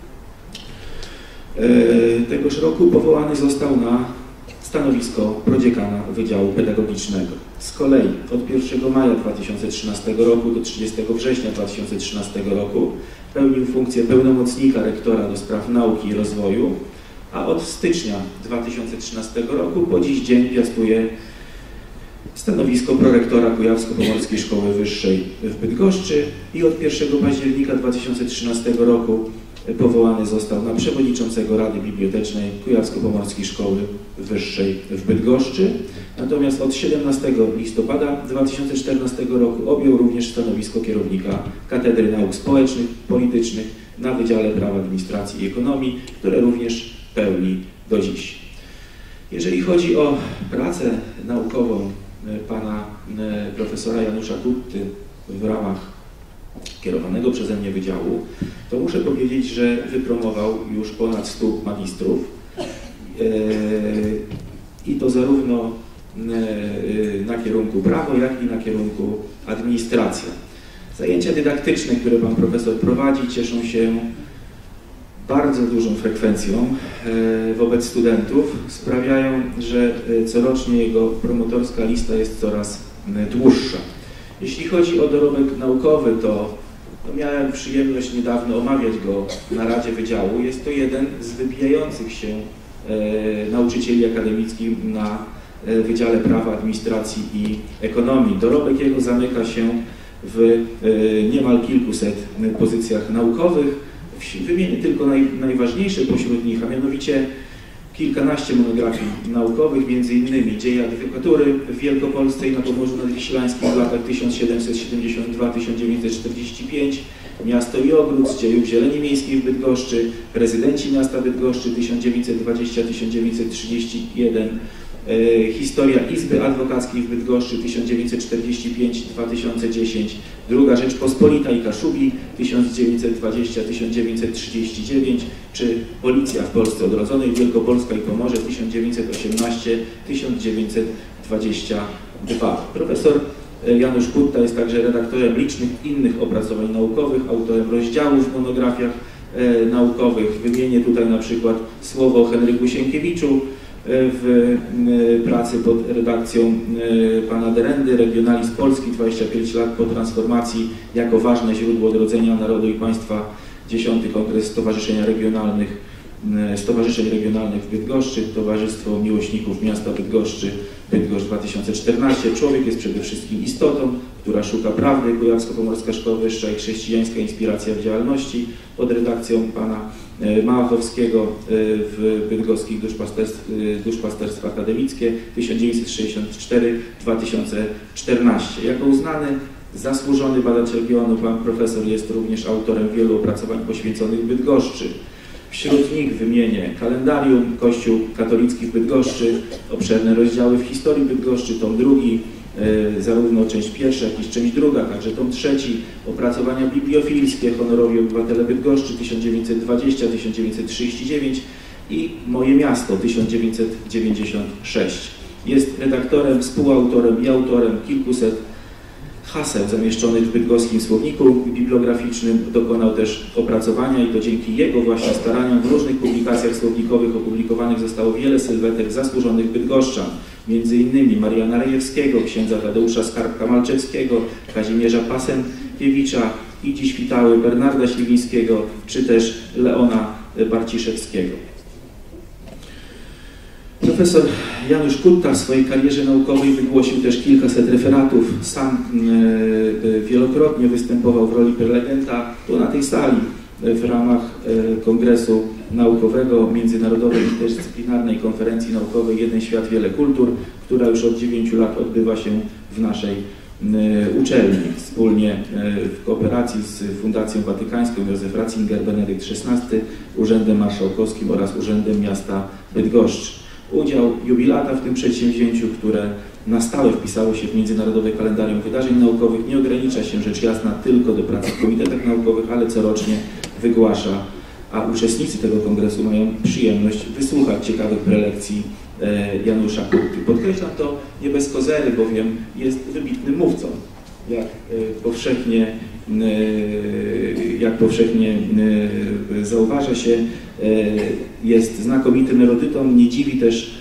e, tegoż roku powołany został na stanowisko prodziekana Wydziału Pedagogicznego. Z kolei od pierwszego maja dwa tysiące trzynastego roku do trzydziestego września dwa tysiące trzynastego roku pełnił funkcję pełnomocnika rektora do spraw nauki i rozwoju, a od stycznia dwa tysiące trzynastego roku po dziś dzień piastuje stanowisko prorektora Kujawsko-Pomorskiej Szkoły Wyższej w Bydgoszczy i od pierwszego października dwa tysiące trzynastego roku powołany został na przewodniczącego Rady Bibliotecznej Kujawsko-Pomorskiej Szkoły Wyższej w Bydgoszczy. Natomiast od siedemnastego listopada dwa tysiące czternastego roku objął również stanowisko kierownika Katedry Nauk Społecznych, Politycznych na Wydziale Prawa, Administracji i Ekonomii, które również pełni do dziś. Jeżeli chodzi o pracę naukową pana profesora Janusza Kutty w ramach kierowanego przeze mnie wydziału, to muszę powiedzieć, że wypromował już ponad stu magistrów i to zarówno na kierunku prawo, jak i na kierunku administracja. Zajęcia dydaktyczne, które pan profesor prowadzi, cieszą się bardzo dużą frekwencją wobec studentów, sprawiają, że corocznie jego promotorska lista jest coraz dłuższa. Jeśli chodzi o dorobek naukowy, to, to miałem przyjemność niedawno omawiać go na Radzie Wydziału. Jest to jeden z wybijających się e, nauczycieli akademickich na e, Wydziale Prawa, Administracji i Ekonomii. Dorobek jego zamyka się w e, niemal kilkuset pozycjach naukowych. Wymienię tylko naj, najważniejsze pośród nich, a mianowicie kilkanaście monografii naukowych, między innymi Dzieje adwokatury w Wielkopolsce i na Pomorzu Nadwiślańskim w latach tysiąc siedemset siedemdziesiąt dwa do tysiąc dziewięćset czterdzieści pięć, Miasto i ogród z dziejów zieleni miejskiej w Bydgoszczy, Prezydenci miasta Bydgoszczy tysiąc dziewięćset dwadzieścia do tysiąc dziewięćset trzydzieści jeden, e, Historia Izby Adwokackiej w Bydgoszczy tysiąc dziewięćset czterdzieści pięć do dwa tysiące dziesięć, Druga Rzeczpospolita i Kaszubi tysiąc dziewięćset dwadzieścia do tysiąc dziewięćset trzydzieści dziewięć, czy Policja w Polsce Odrodzonej, Wielkopolska i Pomorze tysiąc dziewięćset osiemnaście do tysiąc dziewięćset dwadzieścia dwa. Profesor Janusz Kutta jest także redaktorem licznych innych opracowań naukowych, autorem rozdziałów w monografiach e, naukowych. Wymienię tutaj na przykład słowo o Henryku Sienkiewiczu w e, pracy pod redakcją e, pana Derendy, Regionalizm Polski, dwadzieścia pięć lat po transformacji jako ważne źródło odrodzenia narodu i państwa, dziesiąty Kongres Stowarzyszenia Regionalnych, Stowarzyszeń Regionalnych w Bydgoszczy, Towarzystwo Miłośników Miasta Bydgoszczy, Bydgoszcz dwa tysiące czternaście. Człowiek jest przede wszystkim istotą, która szuka prawdy, Kujawsko-Pomorska Szkoła Wyższa i chrześcijańska inspiracja w działalności, pod redakcją pana Małachowskiego w Bydgoskich Duszpasterstwa Akademickie tysiąc dziewięćset sześćdziesiąt cztery do dwa tysiące czternaście. Jako uznany, zasłużony badacz regionu, pan profesor jest również autorem wielu opracowań poświęconych Bydgoszczy. Wśród nich wymienię kalendarium, Kościół katolicki w Bydgoszczy, obszerne rozdziały w historii Bydgoszczy, tom drugi, e, zarówno część pierwsza, jak i część druga, także tom trzeci, opracowania bibliofilskie, honorowi obywatele Bydgoszczy tysiąc dziewięćset dwadzieścia do tysiąc dziewięćset trzydzieści dziewięć i Moje miasto tysiąc dziewięćset dziewięćdziesiąt sześć. Jest redaktorem, współautorem i autorem kilkuset haseł zamieszczonych w bydgoskim słowniku bibliograficznym. Dokonał też opracowania i to dzięki jego właśnie staraniom w różnych publikacjach słownikowych opublikowanych zostało wiele sylwetek zasłużonych bydgoszczan, między innymi Mariana Rejewskiego, księdza Tadeusza Skarbka-Malczewskiego, Kazimierza Pasenkiewicza i dziś witały Bernarda Śliwińskiego czy też Leona Barciszewskiego. Profesor Janusz Kutta w swojej karierze naukowej wygłosił też kilkaset referatów. Sam e, wielokrotnie występował w roli prelegenta tu na tej sali w ramach e, Kongresu Naukowego Międzynarodowej Interdyscyplinarnej Konferencji Naukowej Jeden Świat, Wiele Kultur, która już od dziewięciu lat odbywa się w naszej e, uczelni. Wspólnie e, w kooperacji z Fundacją Watykańską Józef Ratzinger, Benedykt szesnasty, Urzędem Marszałkowskim oraz Urzędem Miasta Bydgoszczy. Udział jubilata w tym przedsięwzięciu, które na stałe wpisało się w międzynarodowe kalendarium wydarzeń naukowych, nie ogranicza się rzecz jasna tylko do pracy w komitetach naukowych, ale corocznie wygłasza, a uczestnicy tego kongresu mają przyjemność wysłuchać ciekawych prelekcji Janusza Kutty. Podkreślam to nie bez kozery, bowiem jest wybitnym mówcą. Jak powszechnie, jak powszechnie zauważa się, jest znakomitym erudytą. Nie dziwi też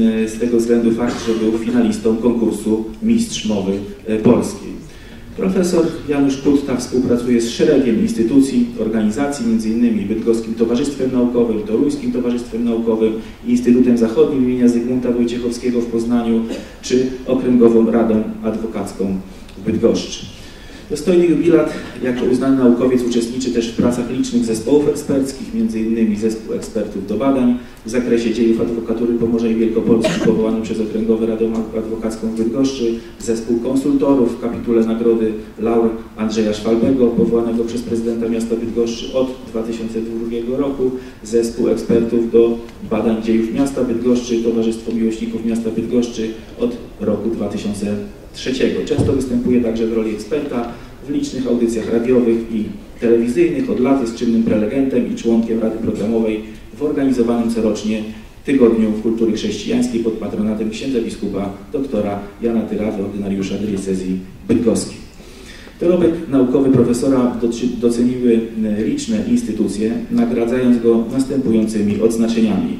z tego względu fakt, że był finalistą konkursu Mistrz Mowy Polskiej. Profesor Janusz Kutta współpracuje z szeregiem instytucji, organizacji, między innymi Bydgoskim Towarzystwem Naukowym, Toruńskim Towarzystwem Naukowym, Instytutem Zachodnim imienia Zygmunta Wojciechowskiego w Poznaniu czy Okręgową Radą Adwokacką w Bydgoszczy. Dostojny jubilat jako uznany naukowiec uczestniczy też w pracach licznych zespołów eksperckich, między innymi Zespół Ekspertów do Badań w zakresie dziejów adwokatury Pomorza i Wielkopolski powołany przez Okręgową Radę Adwokacką w Bydgoszczy, Zespół Konsultorów w kapitule Nagrody Laur Andrzeja Szwalbego powołanego przez prezydenta miasta Bydgoszczy od dwa tysiące drugiego roku, Zespół Ekspertów do Badań Dziejów Miasta Bydgoszczy, Towarzystwo Miłośników Miasta Bydgoszczy od roku dwa tysiące trzeciego. Często występuje także w roli eksperta w licznych audycjach radiowych i telewizyjnych. Od lat jest czynnym prelegentem i członkiem Rady Programowej w organizowanym corocznie Tygodniu Kultury Chrześcijańskiej pod patronatem księdza biskupa doktora Jana Tyrawy, ordynariusza diecezji bydgoskiej. Dorobek naukowy profesora doceniły liczne instytucje, nagradzając go następującymi odznaczeniami.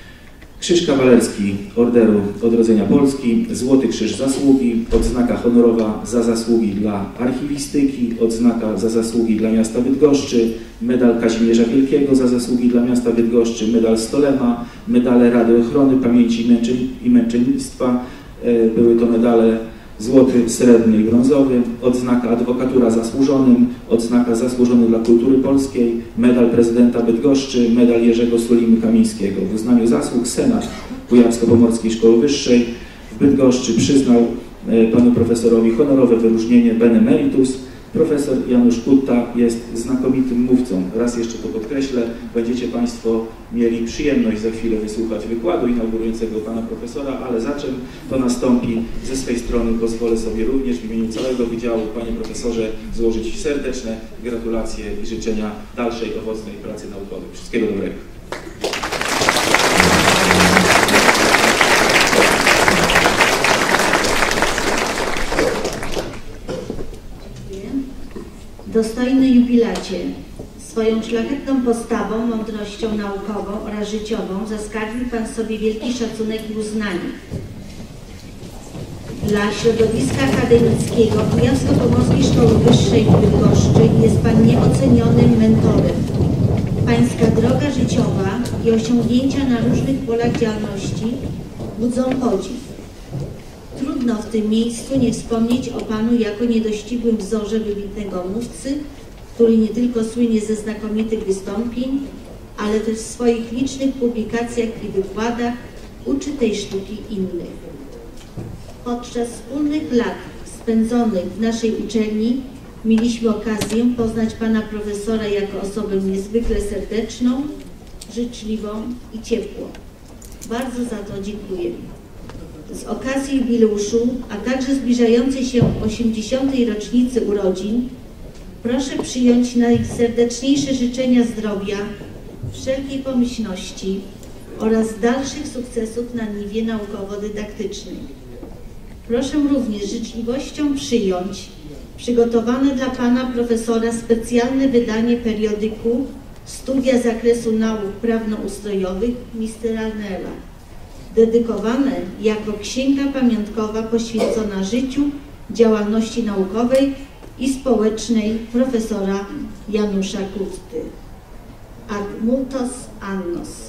Krzyż Kawalerski Orderu Odrodzenia Polski, Złoty Krzyż Zasługi, odznaka honorowa za zasługi dla archiwistyki, odznaka za zasługi dla miasta Bydgoszczy, medal Kazimierza Wielkiego za zasługi dla miasta Bydgoszczy, medal Stolema, medale Rady Ochrony Pamięci i Męczennictwa, były to medale złoty, srebrny i brązowy, odznaka Adwokatura Zasłużonym, odznaka Zasłużony dla Kultury Polskiej, medal prezydenta Bydgoszczy, medal Jerzego Sulimy Kamińskiego. W uznaniu zasług Senat Kujawsko-Pomorskiej Szkoły Wyższej w Bydgoszczy przyznał panu profesorowi honorowe wyróżnienie Benemeritus. Profesor Janusz Kutta jest znakomitym mówcą. Raz jeszcze to podkreślę, będziecie Państwo mieli przyjemność za chwilę wysłuchać wykładu inaugurującego pana profesora, ale za czym to nastąpi, ze swej strony pozwolę sobie również w imieniu całego Wydziału, panie profesorze, złożyć serdeczne gratulacje i życzenia dalszej owocnej pracy naukowej. Wszystkiego dobrego. Dostojny jubilacie, swoją szlachetną postawą, mądrością naukową oraz życiową zaskarbił Pan sobie wielki szacunek i uznanie. Dla środowiska akademickiego Kujawsko-Pomorskiej Szkoły Wyższej w Bydgoszczy jest Pan nieocenionym mentorem. Pańska droga życiowa i osiągnięcia na różnych polach działalności budzą podziw. Trudno w tym miejscu nie wspomnieć o Panu jako niedościgłym wzorze wybitnego mówcy, który nie tylko słynie ze znakomitych wystąpień, ale też w swoich licznych publikacjach i wykładach uczy tej sztuki innych. Podczas wspólnych lat spędzonych w naszej uczelni mieliśmy okazję poznać Pana profesora jako osobę niezwykle serdeczną, życzliwą i ciepłą. Bardzo za to dziękuję. Z okazji jubileuszu, a także zbliżającej się osiemdziesiątej rocznicy urodzin, proszę przyjąć najserdeczniejsze życzenia zdrowia, wszelkiej pomyślności oraz dalszych sukcesów na niwie naukowo-dydaktycznej. Proszę również z życzliwością przyjąć przygotowane dla Pana Profesora specjalne wydanie periodyku Studia z zakresu nauk prawnoustrojowych mistera Arnella, dedykowane jako księga pamiątkowa poświęcona życiu, działalności naukowej i społecznej profesora Janusza Kurty. Ad multos annos.